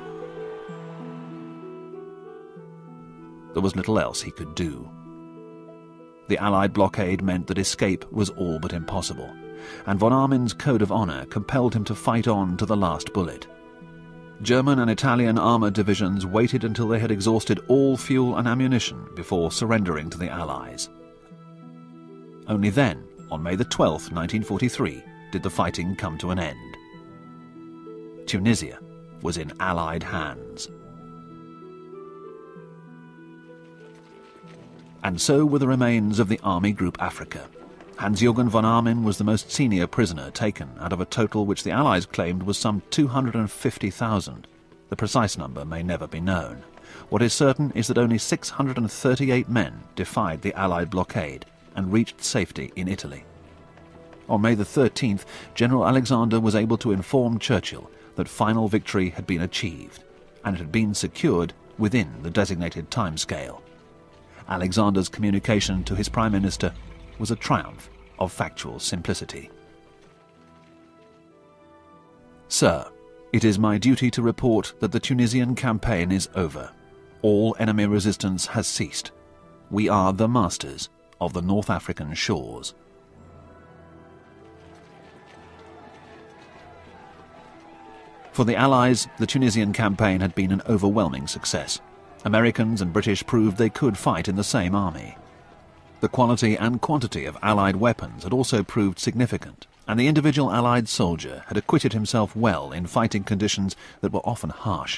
There was little else he could do. The Allied blockade meant that escape was all but impossible, and von Armin's code of honour compelled him to fight on to the last bullet. German and Italian armoured divisions waited until they had exhausted all fuel and ammunition before surrendering to the Allies. Only then, on May the 12th, 1943, did the fighting come to an end. Tunisia was in Allied hands. And so were the remains of the Army Group Africa. Hans-Jürgen von Arnim was the most senior prisoner taken out of a total which the Allies claimed was some 250,000. The precise number may never be known. What is certain is that only 638 men defied the Allied blockade and reached safety in Italy. On May the 13th, General Alexander was able to inform Churchill that final victory had been achieved, and it had been secured within the designated timescale. Alexander's communication to his Prime Minister was a triumph of factual simplicity. Sir, it is my duty to report that the Tunisian campaign is over. All enemy resistance has ceased. We are the masters of the North African shores. For the Allies, the Tunisian campaign had been an overwhelming success. Americans and British proved they could fight in the same army. The quality and quantity of Allied weapons had also proved significant, and the individual Allied soldier had acquitted himself well in fighting conditions that were often harsh.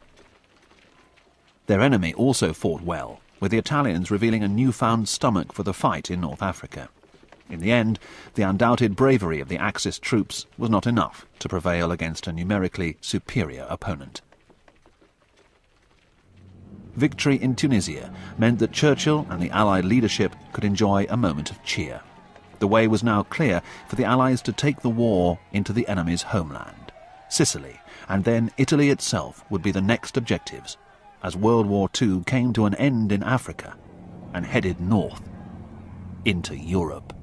Their enemy also fought well, with the Italians revealing a newfound stomach for the fight in North Africa. In the end, the undoubted bravery of the Axis troops was not enough to prevail against a numerically superior opponent. Victory in Tunisia meant that Churchill and the Allied leadership could enjoy a moment of cheer. The way was now clear for the Allies to take the war into the enemy's homeland. Sicily, and then Italy itself, would be the next objectives, as World War II came to an end in Africa and headed north into Europe.